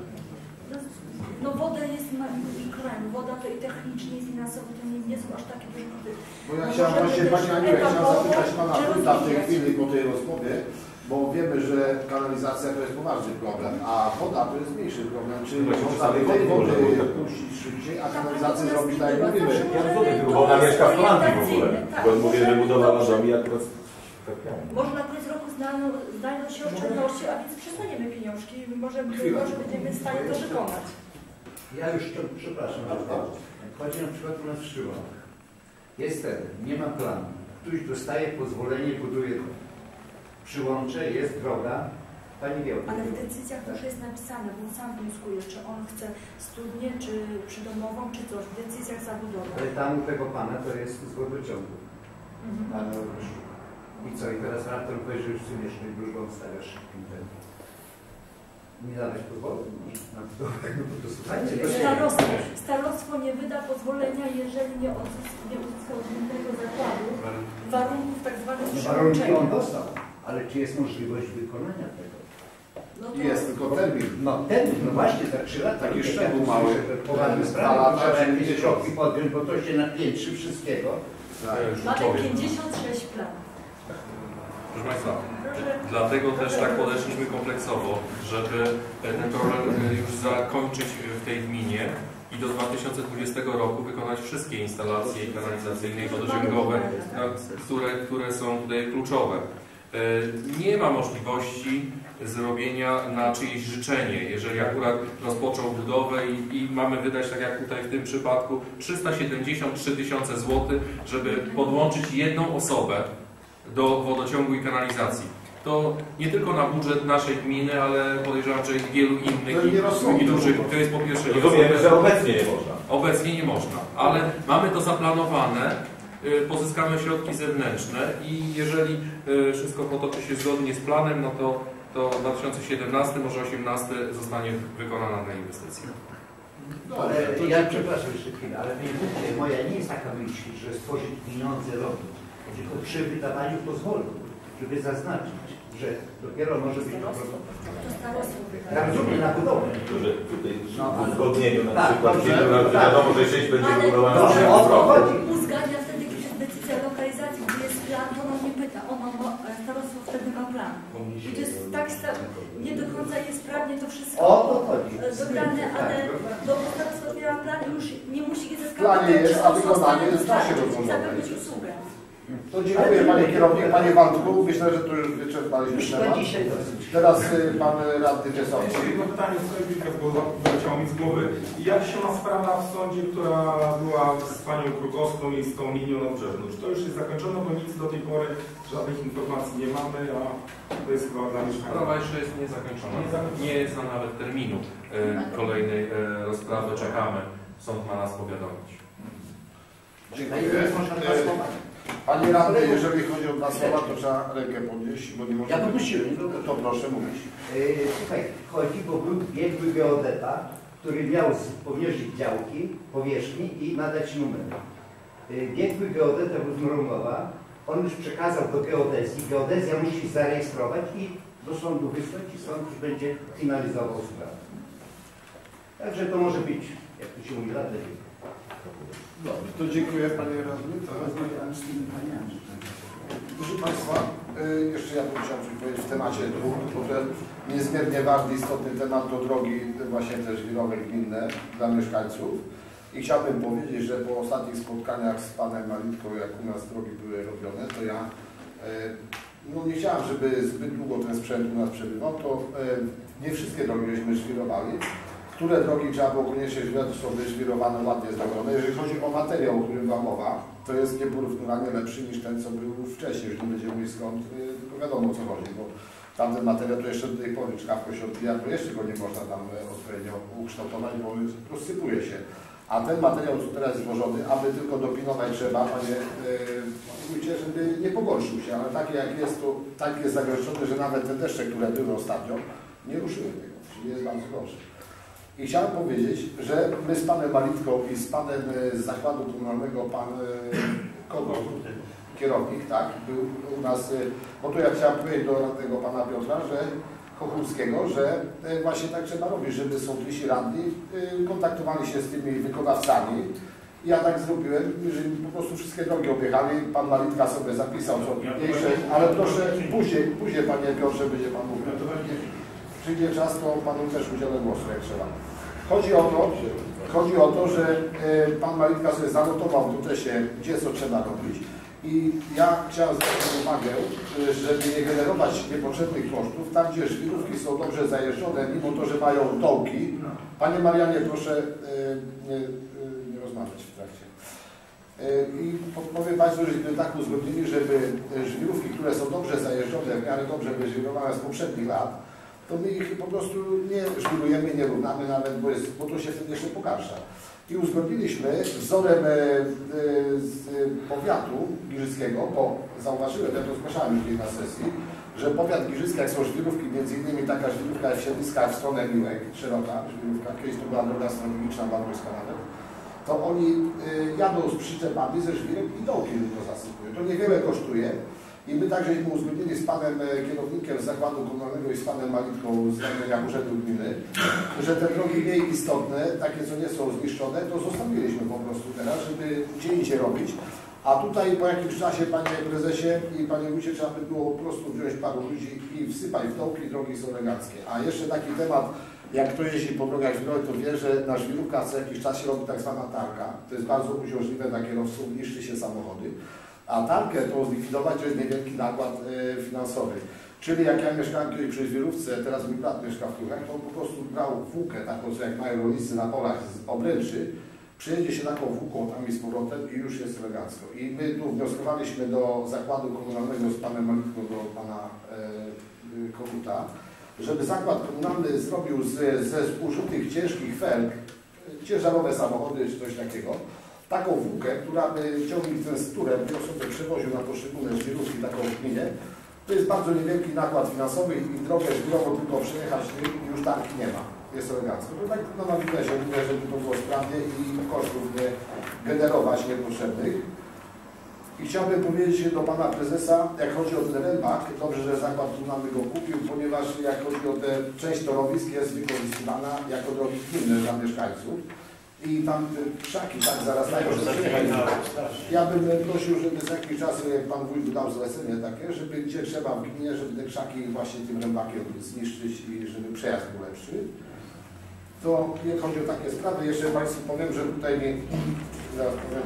No woda jest mikroem, woda to i technicznie, i finansowo to nie są aż takie duże koszty. Bo ja chciałem właśnie, Pani Aniu, chciałem zapytać Pana Wójta w tej chwili po tej rozmowie, bo wiemy, że kanalizacja to jest poważny problem, a woda to jest mniejszy problem. Czy można by tej wody puścić szybciej, a kanalizację zrobić tak jak mówimy? Ja rozumiem, bo ona mieszka w Holandii w ogóle. Bo mówię, że budowano dom i akurat... Może na koniec roku znajdą się oszczędności, a więc przestaniemy pieniążki i może będziemy w stanie to wykonać. Ja już to, przepraszam, chodzi na przykład u nas w Szczyłach. Jest teren, nie ma planu. Ktoś dostaje pozwolenie, buduje dom. Przyłącze, jest droga. Pani wie o tym. Ale w decyzjach już jest napisane, bo sam wnioskuje, czy on chce studnię, czy przydomową, czy coś. W decyzjach zabudowy. Ale tam u tego pana to jest z wodociągu. I co? I teraz raptem powie, że już mieszkań dużo stawiasz internet. Nie dawać pozwolenia na budowę, no po prostu. Starostwo nie wyda pozwolenia, jeżeli nie uzyska odmiennego zakładu warunków tak zwanych Warunki przyłączenia. on dostał, ale czy jest możliwość wykonania tego? No to... Jest tylko termin. No termin, no właśnie, za 3 lata. Taki szczegół mały. Poważne sprawy, trzeba jakieś środki podjąć, bo to się napiętrzy wszystkiego. Mamy 56 planów. Proszę Państwa, dlatego też tak podeszliśmy kompleksowo, żeby ten problem już zakończyć w tej gminie i do 2020 roku wykonać wszystkie instalacje kanalizacyjne i wodociągowe, które są tutaj kluczowe. Nie ma możliwości zrobienia na czyjeś życzenie, jeżeli akurat rozpoczął budowę i mamy wydać, tak jak tutaj w tym przypadku, 373 tysiące złotych, żeby podłączyć jedną osobę do wodociągu i kanalizacji. To nie tylko na budżet naszej gminy, ale podejrzewam, że i wielu innych i dużych. To jest po pierwsze nie rozumiemy, że obecnie nie można. Obecnie nie można, ale mamy to zaplanowane, pozyskamy środki zewnętrzne i jeżeli wszystko potoczy się zgodnie z planem, no to w 2017, może 2018 zostanie wykonana ta inwestycja. Ale ja przepraszam jeszcze chwilę, ale moja nie jest taka myśl, że stworzyć pieniądze robić, tylko przy wydawaniu pozwoleń, żeby zaznaczyć, że dopiero może być ja rozumiem na budowę. Że tutaj w uzgodnieniu na przykład, wiadomo, że sieć będzie budowana w tym roku. Uzgadnia wtedy, kiedy jest decyzja lokalizacji, gdzie jest plan, to ono nie pyta, starostwo wtedy ma plan. I to jest tak, nie do końca jest prawnie to wszystko dobrane, ale do starostwa miała plan i już nie musi je zyskać. Planie jest, a wykonanie jest w czasie zapewnić usługę. To dziękuję Panie Kierownik, Panie Wątku. Myślę, że tu już wyczerpaliśmy temat. Teraz Pan Radny Czesowski. Jedno pytanie w sprawie kilka, bo wyleciało mi z głowy. Jak się ma sprawa w sądzie, która była z Panią Krukowską i z tą linią nadbrzeżną? Czy to już jest zakończone, bo nic do tej pory, żadnych informacji nie mamy, a to jest chyba dla mieszkańców. Sprawa jeszcze jest niezakończona. Nie jest nam nawet terminu kolejnej rozprawy. Czekamy. Sąd ma nas powiadomić. Dziękuję. Panie radny, jeżeli chodzi o 2 słowa, to trzeba rękę podnieść, bo nie można... Ja podnosiłem. To proszę mówić. Słuchaj, chodzi, bo był biegły geodeta, który miał powierzyć działki, powierzchni i nadać numer. Biegły geodeta Wuzmrągowa, on już przekazał do geodezji, geodezja musi zarejestrować i do sądu wysłać i sąd już będzie finalizował sprawę. Także to może być, jak tu się mówi, lata. Dobrze, to dziękuję panie radny. Proszę Państwa, jeszcze ja bym chciał coś powiedzieć w temacie dróg, bo to jest niezmiernie ważny, istotny temat to drogi właśnie te żwirowe gminne dla mieszkańców. I chciałbym powiedzieć, że po ostatnich spotkaniach z panem Malitką, jak u nas drogi były robione, to ja no nie chciałem, żeby zbyt długo ten sprzęt u nas przebywał, to nie wszystkie drogi żeśmy żwirowali. Które drogi trzeba było koniecznie są wyżwirowane, ładnie zrobione. Jeżeli chodzi o materiał, o którym Wam mowa, to jest nieporównywalnie lepszy niż ten, co był wcześniej. Już nie będziemy mówić skąd, tylko wiadomo o co chodzi, bo tamten materiał to jeszcze do tej pory czkawko się odbija, to jeszcze go nie można tam odpowiednio ukształtować, bo rozsypuje się. A ten materiał, co teraz jest złożony, aby tylko dopilnować trzeba, panie wójcie, żeby nie pogorszył się, ale takie jak jest, to tak jest zagrożony, że nawet te deszcze, które były ostatnio, nie ruszyły tego, czyli jest bardzo dobrze. I chciałem powiedzieć, że my z panem Malitką i z panem z zakładu komunalnego, pan kierownik, tak, był u nas, bo tu ja chciałem powiedzieć do tego pana Piotra, że Kochulskiego, że właśnie tak trzeba robić, żeby sołtysi radni kontaktowali się z tymi wykonawcami. I ja tak zrobiłem, że po prostu wszystkie drogi objechali, pan Malitka sobie zapisał co mniejsze, ale proszę, później panie Piotrze będzie pan mówił. Przyjdzie czas, to panu też udzielę głosu, jak trzeba. Chodzi o to, że pan Malitka sobie zanotował w notesie, gdzie co trzeba robić. I ja chciałem zwrócić uwagę, żeby nie generować niepotrzebnych kosztów, tam gdzie żwirówki są dobrze zajeżdżone, mimo to, że mają dołki. Panie Marianie, proszę nie rozmawiać w trakcie. I powiem Państwu, żeśmy tak uzgodnili, żeby żwirówki, które są dobrze zajeżdżone, w miarę dobrze wyżwirowane z poprzednich lat, to my ich po prostu nie żwirujemy, nie równamy nawet, bo to się wtedy jeszcze pogarsza. I uzgodniliśmy wzorem z powiatu giżyckiego, bo zauważyłem, ja to zgłaszałem już na sesji, że powiat giżycki, jak są żwirówki, między innymi taka żwirówka w Siedliskach w stronę Miłek, szeroka żwirówka, kiedyś to była droga strategiczna, Badowska nawet, to oni jadą z przyczepami ze żwirek i dołki tylko zasypują. To niewiele kosztuje. I my także uzgodnili z panem kierownikiem z zakładu komunalnego i z panem Malitką z ramienia Urzędu Gminy, że te drogi mniej istotne, takie co nie są zniszczone, to zostawiliśmy po prostu teraz, żeby gdzie indziej robić. A tutaj po jakimś czasie, panie prezesie i panie wójcie, trzeba by było po prostu wziąć paru ludzi i wsypać w dołki, drogi są eleganckie. A jeszcze taki temat, jak kto jeździ po drogach żwirowych, to wie, że na żwirówkach co jakiś czas się robi tak zwana tarka. To jest bardzo uciążliwe dla kierowców, niszczy się samochody. A tarkę to zlikwidować to jest niewielki nakład finansowy. Czyli jak ja mieszkałem kiedyś przy żwirówce, teraz mój brat mieszka w Tuchach, to on po prostu brał włókę, taką co jak mają rolnicy na polach z obręczy, przyjedzie się taką włóką tam i z powrotem i już jest elegancko. I my tu wnioskowaliśmy do zakładu komunalnego z panem Malitką, do pana Koguta, żeby zakład komunalny zrobił ze użytych ciężkich felg, ciężarowe samochody czy coś takiego, taką włókę, która by ciągnik z turem sobie przewoził na poszczególne żwirówki taką w gminie. To jest bardzo niewielki nakład finansowy i drogę żwirową tylko przejechać i już tarki nie ma. Jest elegancko. To tak na marginesie mówię, żeby to było sprawnie i kosztów nie generować niepotrzebnych. I chciałbym powiedzieć do pana prezesa, jak chodzi o ten Renbach, dobrze, że zakład komunalny go kupił, ponieważ jak chodzi o tę część torowisk jest wykorzystywana jako drogi gminne dla mieszkańców. I tam krzaki tak zarastają, że ja bym prosił, żeby za jakiś czas pan wójt dał zlecenie takie, żeby gdzie trzeba w gminie, żeby te krzaki właśnie tym rębakiem zniszczyć i żeby przejazd był lepszy. To nie chodzi o takie sprawy. Jeszcze Państwu powiem, że tutaj zaraz powiem,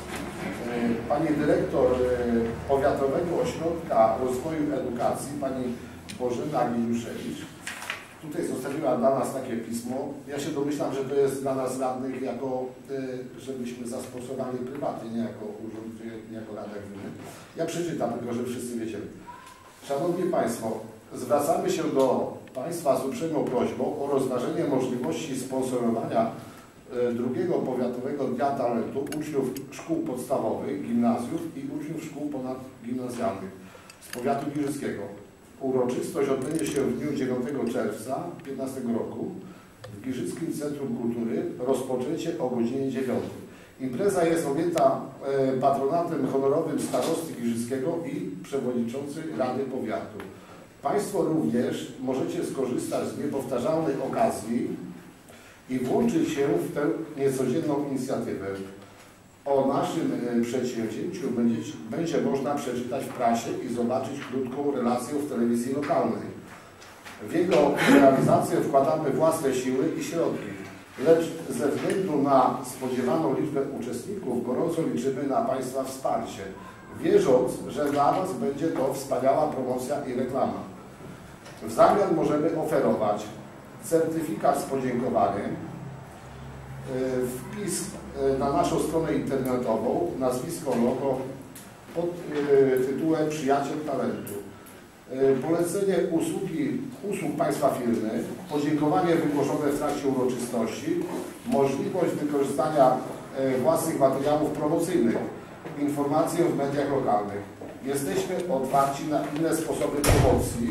pani dyrektor Powiatowego Ośrodka Rozwoju Edukacji, pani Bożena Giluszewicz, tutaj zostawiła dla nas takie pismo. Ja się domyślam, że to jest dla nas radnych jako, żebyśmy zastosowali prywatnie, nie jako urząd, nie jako Rada Gminy. Ja przeczytam, tylko że wszyscy wiecie. Szanowni Państwo, zwracamy się do Państwa z uprzejmą prośbą o rozważenie możliwości sponsorowania drugiego powiatowego Dnia Talentu uczniów szkół podstawowych, gimnazjów i uczniów szkół ponadgimnazjalnych z powiatu giżyckiego. Uroczystość odbędzie się w dniu 9 czerwca 2015 roku w Giżyckim Centrum Kultury. Rozpoczęcie o godzinie 9. Impreza jest objęta patronatem honorowym starosty giżyckiego i przewodniczącej Rady Powiatu. Państwo również możecie skorzystać z niepowtarzalnej okazji i włączyć się w tę niecodzienną inicjatywę. O naszym przedsięwzięciu będzie można przeczytać w prasie i zobaczyć krótką relację w telewizji lokalnej. W jego realizację wkładamy własne siły i środki, lecz ze względu na spodziewaną liczbę uczestników gorąco liczymy na Państwa wsparcie, wierząc, że dla Was będzie to wspaniała promocja i reklama. W zamian możemy oferować certyfikat z podziękowaniem, wpis na naszą stronę internetową, nazwisko, logo pod tytułem Przyjaciel Talentu, polecenie usług Państwa firmy, podziękowanie wygłoszone w trakcie uroczystości, możliwość wykorzystania własnych materiałów promocyjnych, informacje w mediach lokalnych. Jesteśmy otwarci na inne sposoby promocji,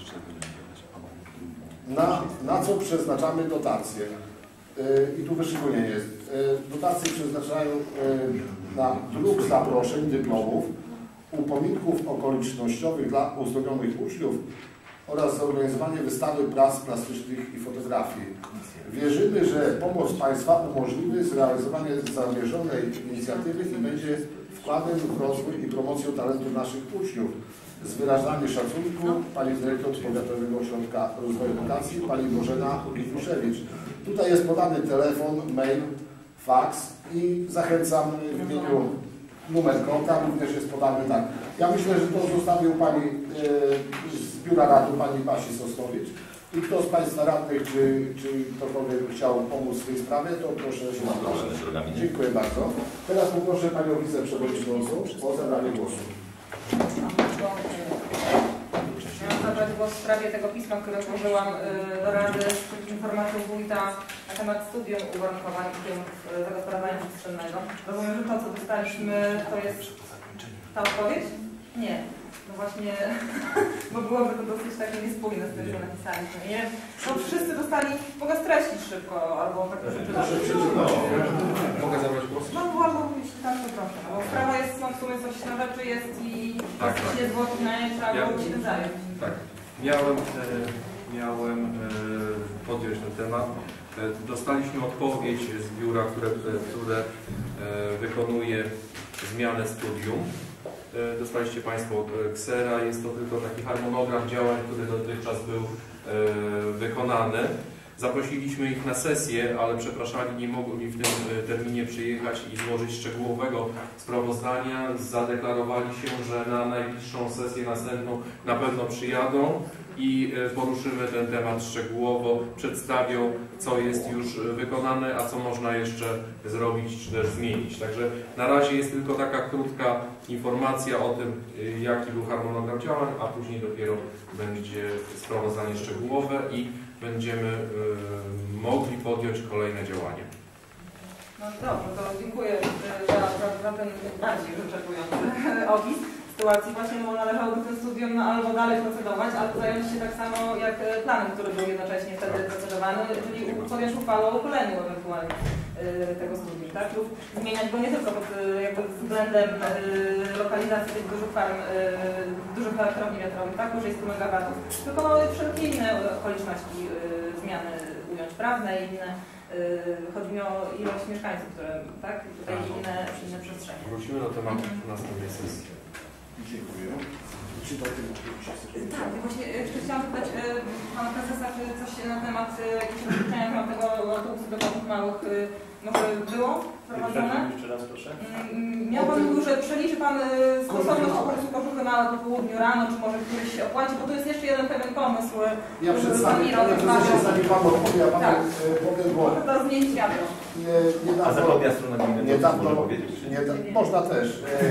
na co przeznaczamy dotacje. I tu wyszczególnienie jest. Dotacje przeznaczają na druk zaproszeń, dyplomów, upominków okolicznościowych dla uzdrowionych uczniów oraz zorganizowanie wystawy prac plastycznych i fotografii. Wierzymy, że pomoc Państwa umożliwi zrealizowanie zamierzonej inicjatywy i będzie wkładem w rozwój i promocję talentu naszych uczniów. Z wyrażaniem szacunku Pani Dyrektor Powiatowego Ośrodka Rozwoju Edukacji, Pani Bożena Lifuszewicz. Tutaj jest podany telefon, mail, fax i zachęcam w imieniu numer konta, również jest podany tak. Ja myślę, że to zostawił Pani z Biura Rady, Pani Basi Sosnowicz. I kto z Państwa radnych, czy ktokolwiek chciał pomóc w tej sprawie, to proszę się zapraszać. Dziękuję bardzo. Teraz poproszę Panią Wiceprzewodniczącą o zabranie głosu. Miałam zabrać głos w sprawie tego pisma, które złożyłam do Rady z informacją wójta na temat studium uwarunkowań zagospodarowania przestrzennego. Rozumiem, że to, co dostaliśmy, to jest ta odpowiedź? Nie. No właśnie, bo byłoby to dosyć takie niespójne z tym, co napisaliśmy. Nie? No wszyscy dostali, mogę streścić szybko, albo tak przeczytać. Mogę zabrać głos? No albo jeśli tak, to proszę. No, bo sprawa jest, no w sumie coś na rzeczy jest i nie zwłoki na nie trzeba było się tym zająć. Tak. Miałem podjąć ten temat. Dostaliśmy odpowiedź z biura, które wykonuje zmianę studium. Dostaliście Państwo ksera, jest to tylko taki harmonogram działań, który dotychczas był wykonany. Zaprosiliśmy ich na sesję, ale przepraszali, nie mogli w tym terminie przyjechać i złożyć szczegółowego sprawozdania. Zadeklarowali się, że na najbliższą sesję następną na pewno przyjadą i poruszymy ten temat szczegółowo, przedstawią, co jest już wykonane, a co można jeszcze zrobić czy też zmienić. Także na razie jest tylko taka krótka informacja o tym, jaki był harmonogram działań, a później dopiero będzie sprawozdanie szczegółowe i będziemy mogli podjąć kolejne działania. No dobrze, to dziękuję za ten bardziej wyczerpujący opis sytuacji. Właśnie bo należałoby tym studium albo dalej procedować, albo zająć się tak samo jak planem, który był jednocześnie wtedy procedowany, czyli podjąć uchwałę o uchyleniu ewentualnie tego studium, tak? Lub zmieniać go nie tylko pod jakby względem lokalizacji tych dużych farm, dużych elektrowni wiatrowych, tak? Powyżej 100 MW, tylko wszelkie inne okoliczności zmiany ująć prawne i inne. Chodzi mi o ilość mieszkańców, które, tak? Tutaj inne przestrzenie. Wrócimy do tematu na następnej sesji. Dziękuję. Tak, właśnie jeszcze chciałam zapytać Pana Prezesa, czy coś na temat jakichś rozliczenia tego autobusu do domów małych może było prowadzone? Jeszcze raz proszę. Miał Pan mówił, że przeliczy Pan stosowność autobusu Kożuchy Małe po południu rano, czy może któryś się opłaci, bo to jest jeszcze jeden pewien pomysł. Ja przedstawię, zanim Pan odpowie, ja Panu powiem, bo... Może to zmienić światło. A zachodnia strona gminy może powiedzieć? Można też.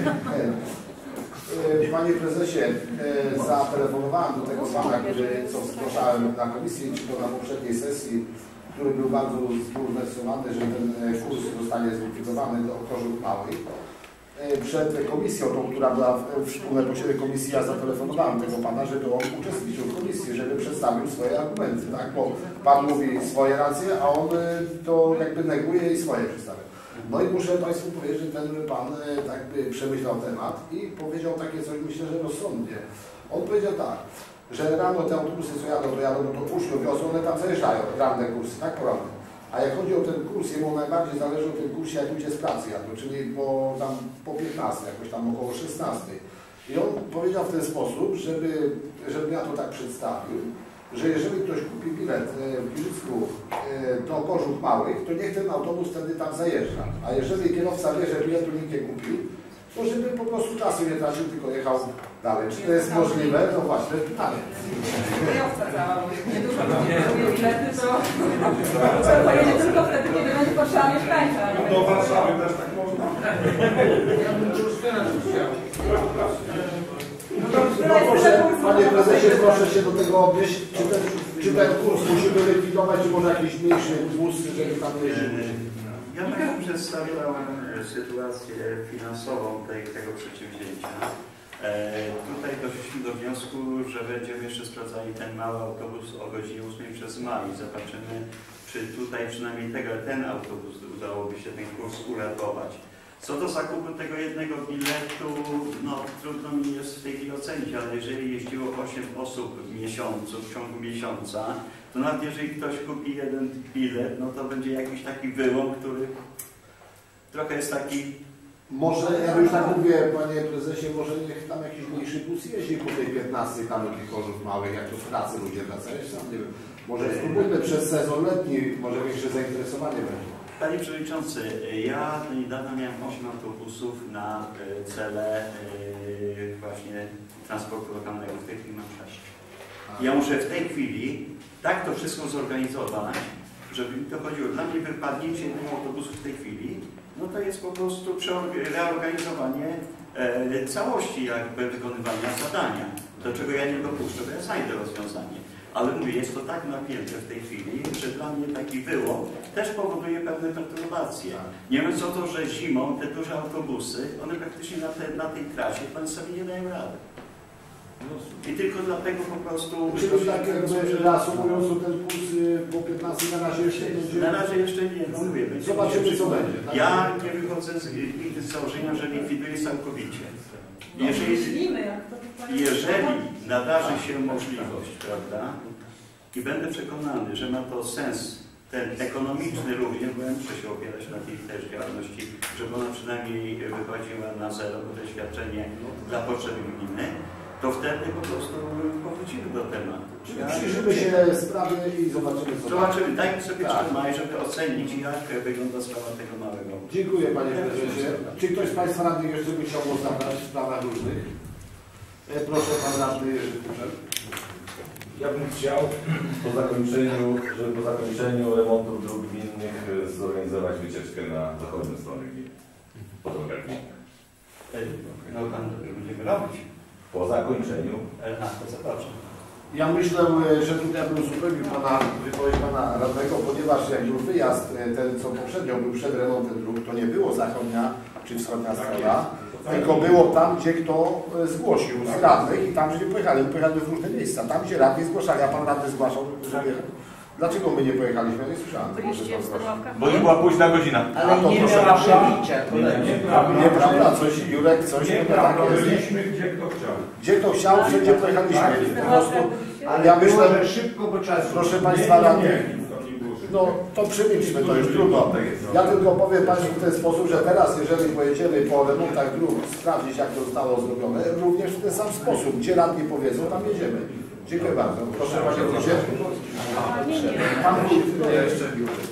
Panie Prezesie, zatelefonowałem do tego pana, co zgłaszałem na komisji, czy to na poprzedniej sesji, który był bardzo zbulwersowany, że ten kurs zostanie zlikwidowany do kosztów małych. Przed komisją, tą, która była w wspólne posiedzenie komisji, ja zatelefonowałem tego pana, żeby on uczestniczył w komisji, żeby przedstawił swoje argumenty, tak? Bo pan mówi swoje racje, a on to jakby neguje i swoje przedstawia. No i muszę Państwu powiedzieć, że ten pan tak by przemyślał temat i powiedział takie coś, myślę, że rozsądnie. On powiedział tak, że rano te autobusy, co jadą, bo to uczniów wiosną, one tam zajeżdżają, ranne kursy, tak poranne. A jak chodzi o ten kurs, jemu najbardziej zależy o ten kursie, jak ludzie z pracy jadą, czyli po 15, jakoś tam około 16. I on powiedział w ten sposób, żeby ja to tak przedstawił, że jeżeli ktoś kupi bilet w Giżycku do Korzów Małych, to niech ten autobus wtedy tam zajeżdża. A jeżeli kierowca wie, że biletu nikt nie kupił, to żeby po prostu czasu nie tracił, tylko jechał dalej. Czy to jest możliwe? No właśnie, pytanie. Kierowca cała, bo nie dużo kupił bilety, to pojedzie tylko wtedy, kiedy będzie potrzeba mieszkańca. Do Warszawy też tak można. Ja bym już teraz chciał. No proszę, panie prezesie, proszę się do tego odnieść. Czy ten kurs musimy likwidować, czy może jakiś mniejszy wóz, żeby tam jeździł? Ja tak przedstawiałem sytuację finansową tego przedsięwzięcia. Tutaj doszliśmy do wniosku, że będziemy jeszcze sprawdzali ten mały autobus o godzinie 8 przez maj. Zobaczymy, czy tutaj przynajmniej ten autobus udałoby się ten kurs uratować. Co do zakupu tego jednego biletu, no trudno mi jest w tej chwili ocenić, ale jeżeli jeździło 8 osób w ciągu miesiąca, to nawet jeżeli ktoś kupi jeden bilet, no to będzie jakiś taki wyłom, który trochę jest taki... Może, ja już tak mówię, panie prezesie, może niech tam jakiś mniejszy bus jeździ po tej 15 tam do tych Korzów Małych, jak to z pracy ludzie wracają, sam nie wiem. Może spróbujmy przez sezon letni, może większe zainteresowanie będzie. Panie Przewodniczący, ja niedawno miałem 8 autobusów na cele właśnie transportu lokalnego, w tej chwili mam 6. Ja muszę w tej chwili tak to wszystko zorganizować, żeby mi to chodziło. Dla mnie wypadnięcie jednego autobusu w tej chwili, no to jest po prostu reorganizowanie całości jakby wykonywania zadania, do czego ja nie dopuszczę, bo ja znajdę rozwiązanie. Ale mówię, jest to tak napięte w tej chwili, że dla mnie taki wyłom też powoduje pewne perturbacje. Nie mówiąc o to, że zimą te duże autobusy, one praktycznie na tej trasie pan sobie nie dają rady. I tylko dlatego po prostu... Czyli tak jakby reasumując, ten kurs po 15 na razie jeszcze nie będzie... Na razie jeszcze nie, no mówię. Zobaczymy, co będzie. Tak? Ja nie wychodzę nigdy z założenia, że likwiduję całkowicie. Jeżeli nadarzy się możliwość, prawda, i będę przekonany, że ma to sens ten ekonomiczny również, bo ja muszę się opierać na tej też działalności, żeby ona przynajmniej wychodziła na zero, bo to świadczenie dla potrzeb gminy, to wtedy po prostu powrócimy do tematu. Przyjrzymy się sprawy i zobaczymy, co... Zobaczymy, dajmy sobie 3 maj, żeby ocenić, jak wygląda sprawa tego małego. Dziękuję, panie prezesie. Czy ktoś z państwa radnych jeszcze by chciał głos zabrać w sprawach różnych? Proszę, pan radny Jerzy Kuczel. Ja bym chciał żeby po zakończeniu remontu dróg gminnych zorganizować wycieczkę na zachodnią stronę gminy. Po drogach gminnych. No pan będziemy robić. Po zakończeniu. To zobaczę. Ja myślę, że tutaj bym uzupełnił wypowiedź pana radnego, ponieważ jak był wyjazd, ten co poprzednio był przed remontem dróg, to nie było zachodnia czy wschodnia strona, tylko było tam, gdzie kto zgłosił z radnych i tam, gdzie pojechali. My pojechali w różne miejsca. Tam, gdzie radni zgłaszali, a pan radny zgłaszał, że dlaczego my nie pojechaliśmy? Ja nie słyszałem tego, że to zgłaszał. Bo nie była późna godzina. Ale nie miała przebicia. Nieprawda, coś, Jurek, coś tak jest. Gdzie kto chciał. Gdzie kto chciał, wszędzie pojechaliśmy. Po prostu, ale ja myślę, że szybko, bo czasu. Proszę państwa radnych, no to przymilczmy, to już trudno. Ja tylko powiem państwu w ten sposób, że teraz, jeżeli pojedziemy po remontach dróg sprawdzić, jak to zostało zrobione, również w ten sam sposób, gdzie radni powiedzą, tam jedziemy. Dziękuję bardzo. Proszę panie Wójcie. Pan jeszcze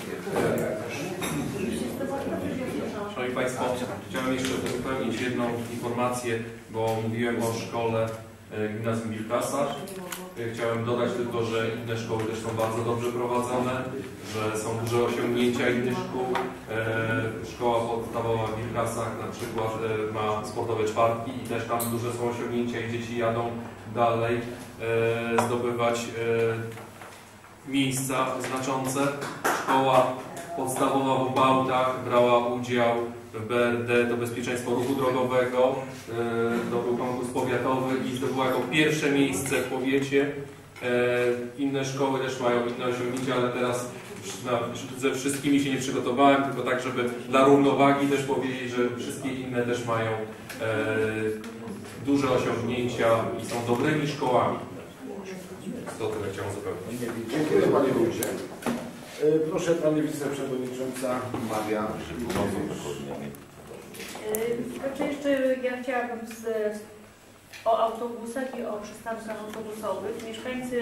Szanowni Państwo, chciałem jeszcze uzupełnić jedną informację, bo mówiłem o szkole Gimnazjum Wilkasa. Chciałem dodać tylko, że inne szkoły też są bardzo dobrze prowadzone, że są duże osiągnięcia innych szkół. Szkoła podstawowa w Wilkasach na przykład ma sportowe czwartki i też tam duże są osiągnięcia i dzieci jadą dalej zdobywać miejsca znaczące. Szkoła podstawowa w Bałtach brała udział w BRD, to bezpieczeństwo ruchu drogowego. To był konkurs powiatowy i zdobyła jako pierwsze miejsce w powiecie. Inne szkoły też mają inne osiągnięcia, ale teraz ze wszystkimi się nie przygotowałem, tylko tak, żeby dla równowagi też powiedzieć, że wszystkie inne też mają duże osiągnięcia i są dobrymi szkołami. To tyle chciałem zupełnie. Dziękuję Panie Wójcie. Proszę Pani Wiceprzewodnicząca Maria Żywkowicz. Znaczy jeszcze ja chciałabym o autobusach i o przystankach autobusowych. Mieszkańcy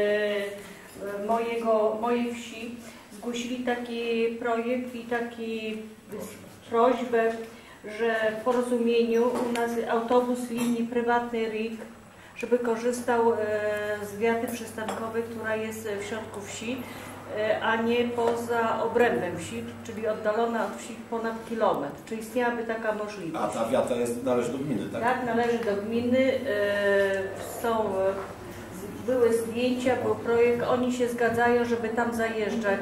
mojej wsi zgłosili taki projekt i taki prośbę, że w porozumieniu u nas autobus linii prywatnej RIK, żeby korzystał z wiaty przystankowej, która jest w środku wsi, a nie poza obrębem wsi, czyli oddalona od wsi ponad kilometr. Czy istniałaby taka możliwość? A ta wiata należy do gminy, tak? Tak, należy do gminy. Były zdjęcia, był projekt, oni się zgadzają, żeby tam zajeżdżać.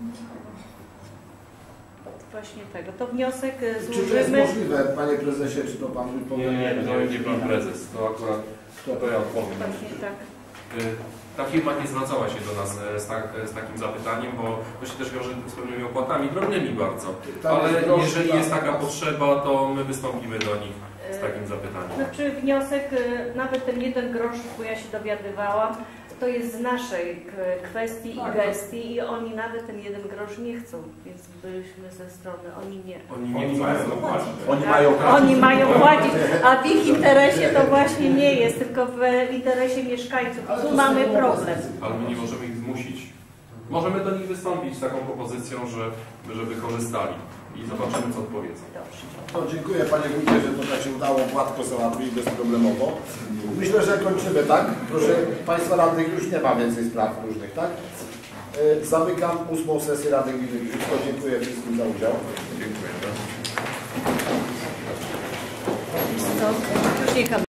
Właśnie tego. To wniosek złożymy. Czy to jest możliwe, Panie Prezesie, czy to Pan powie? Nie Pan Prezes, to akurat to ja odpowiem. Właśnie tak. Ta firma nie zwracała się do nas z takim zapytaniem, bo to się też wiąże z pewnymi opłatami drobnymi bardzo. Ale jeżeli jest taka potrzeba, to my wystąpimy do nich z takim zapytaniem. Znaczy wniosek, nawet ten 1 grosz, bo ja się dowiadywałam, to jest z naszej kwestii i gestii i oni nawet ten 1 grosz nie chcą, więc byliśmy ze strony, oni nie. Oni mają płacić, a w ich interesie to właśnie nie jest, tylko w interesie mieszkańców. Tu mamy problem. Ale my nie możemy ich zmusić. Możemy do nich wystąpić z taką propozycją, żeby korzystali i zobaczymy, co odpowiedzą. To dziękuję Panie Wójcie, że to tak się udało gładko załatwić, bezproblemowo. Myślę, że kończymy, tak? Proszę Państwa radnych, już nie ma więcej spraw różnych, tak? Zamykam 8. sesję Rady Gminy Giżycko. Dziękuję wszystkim za udział. Dziękuję.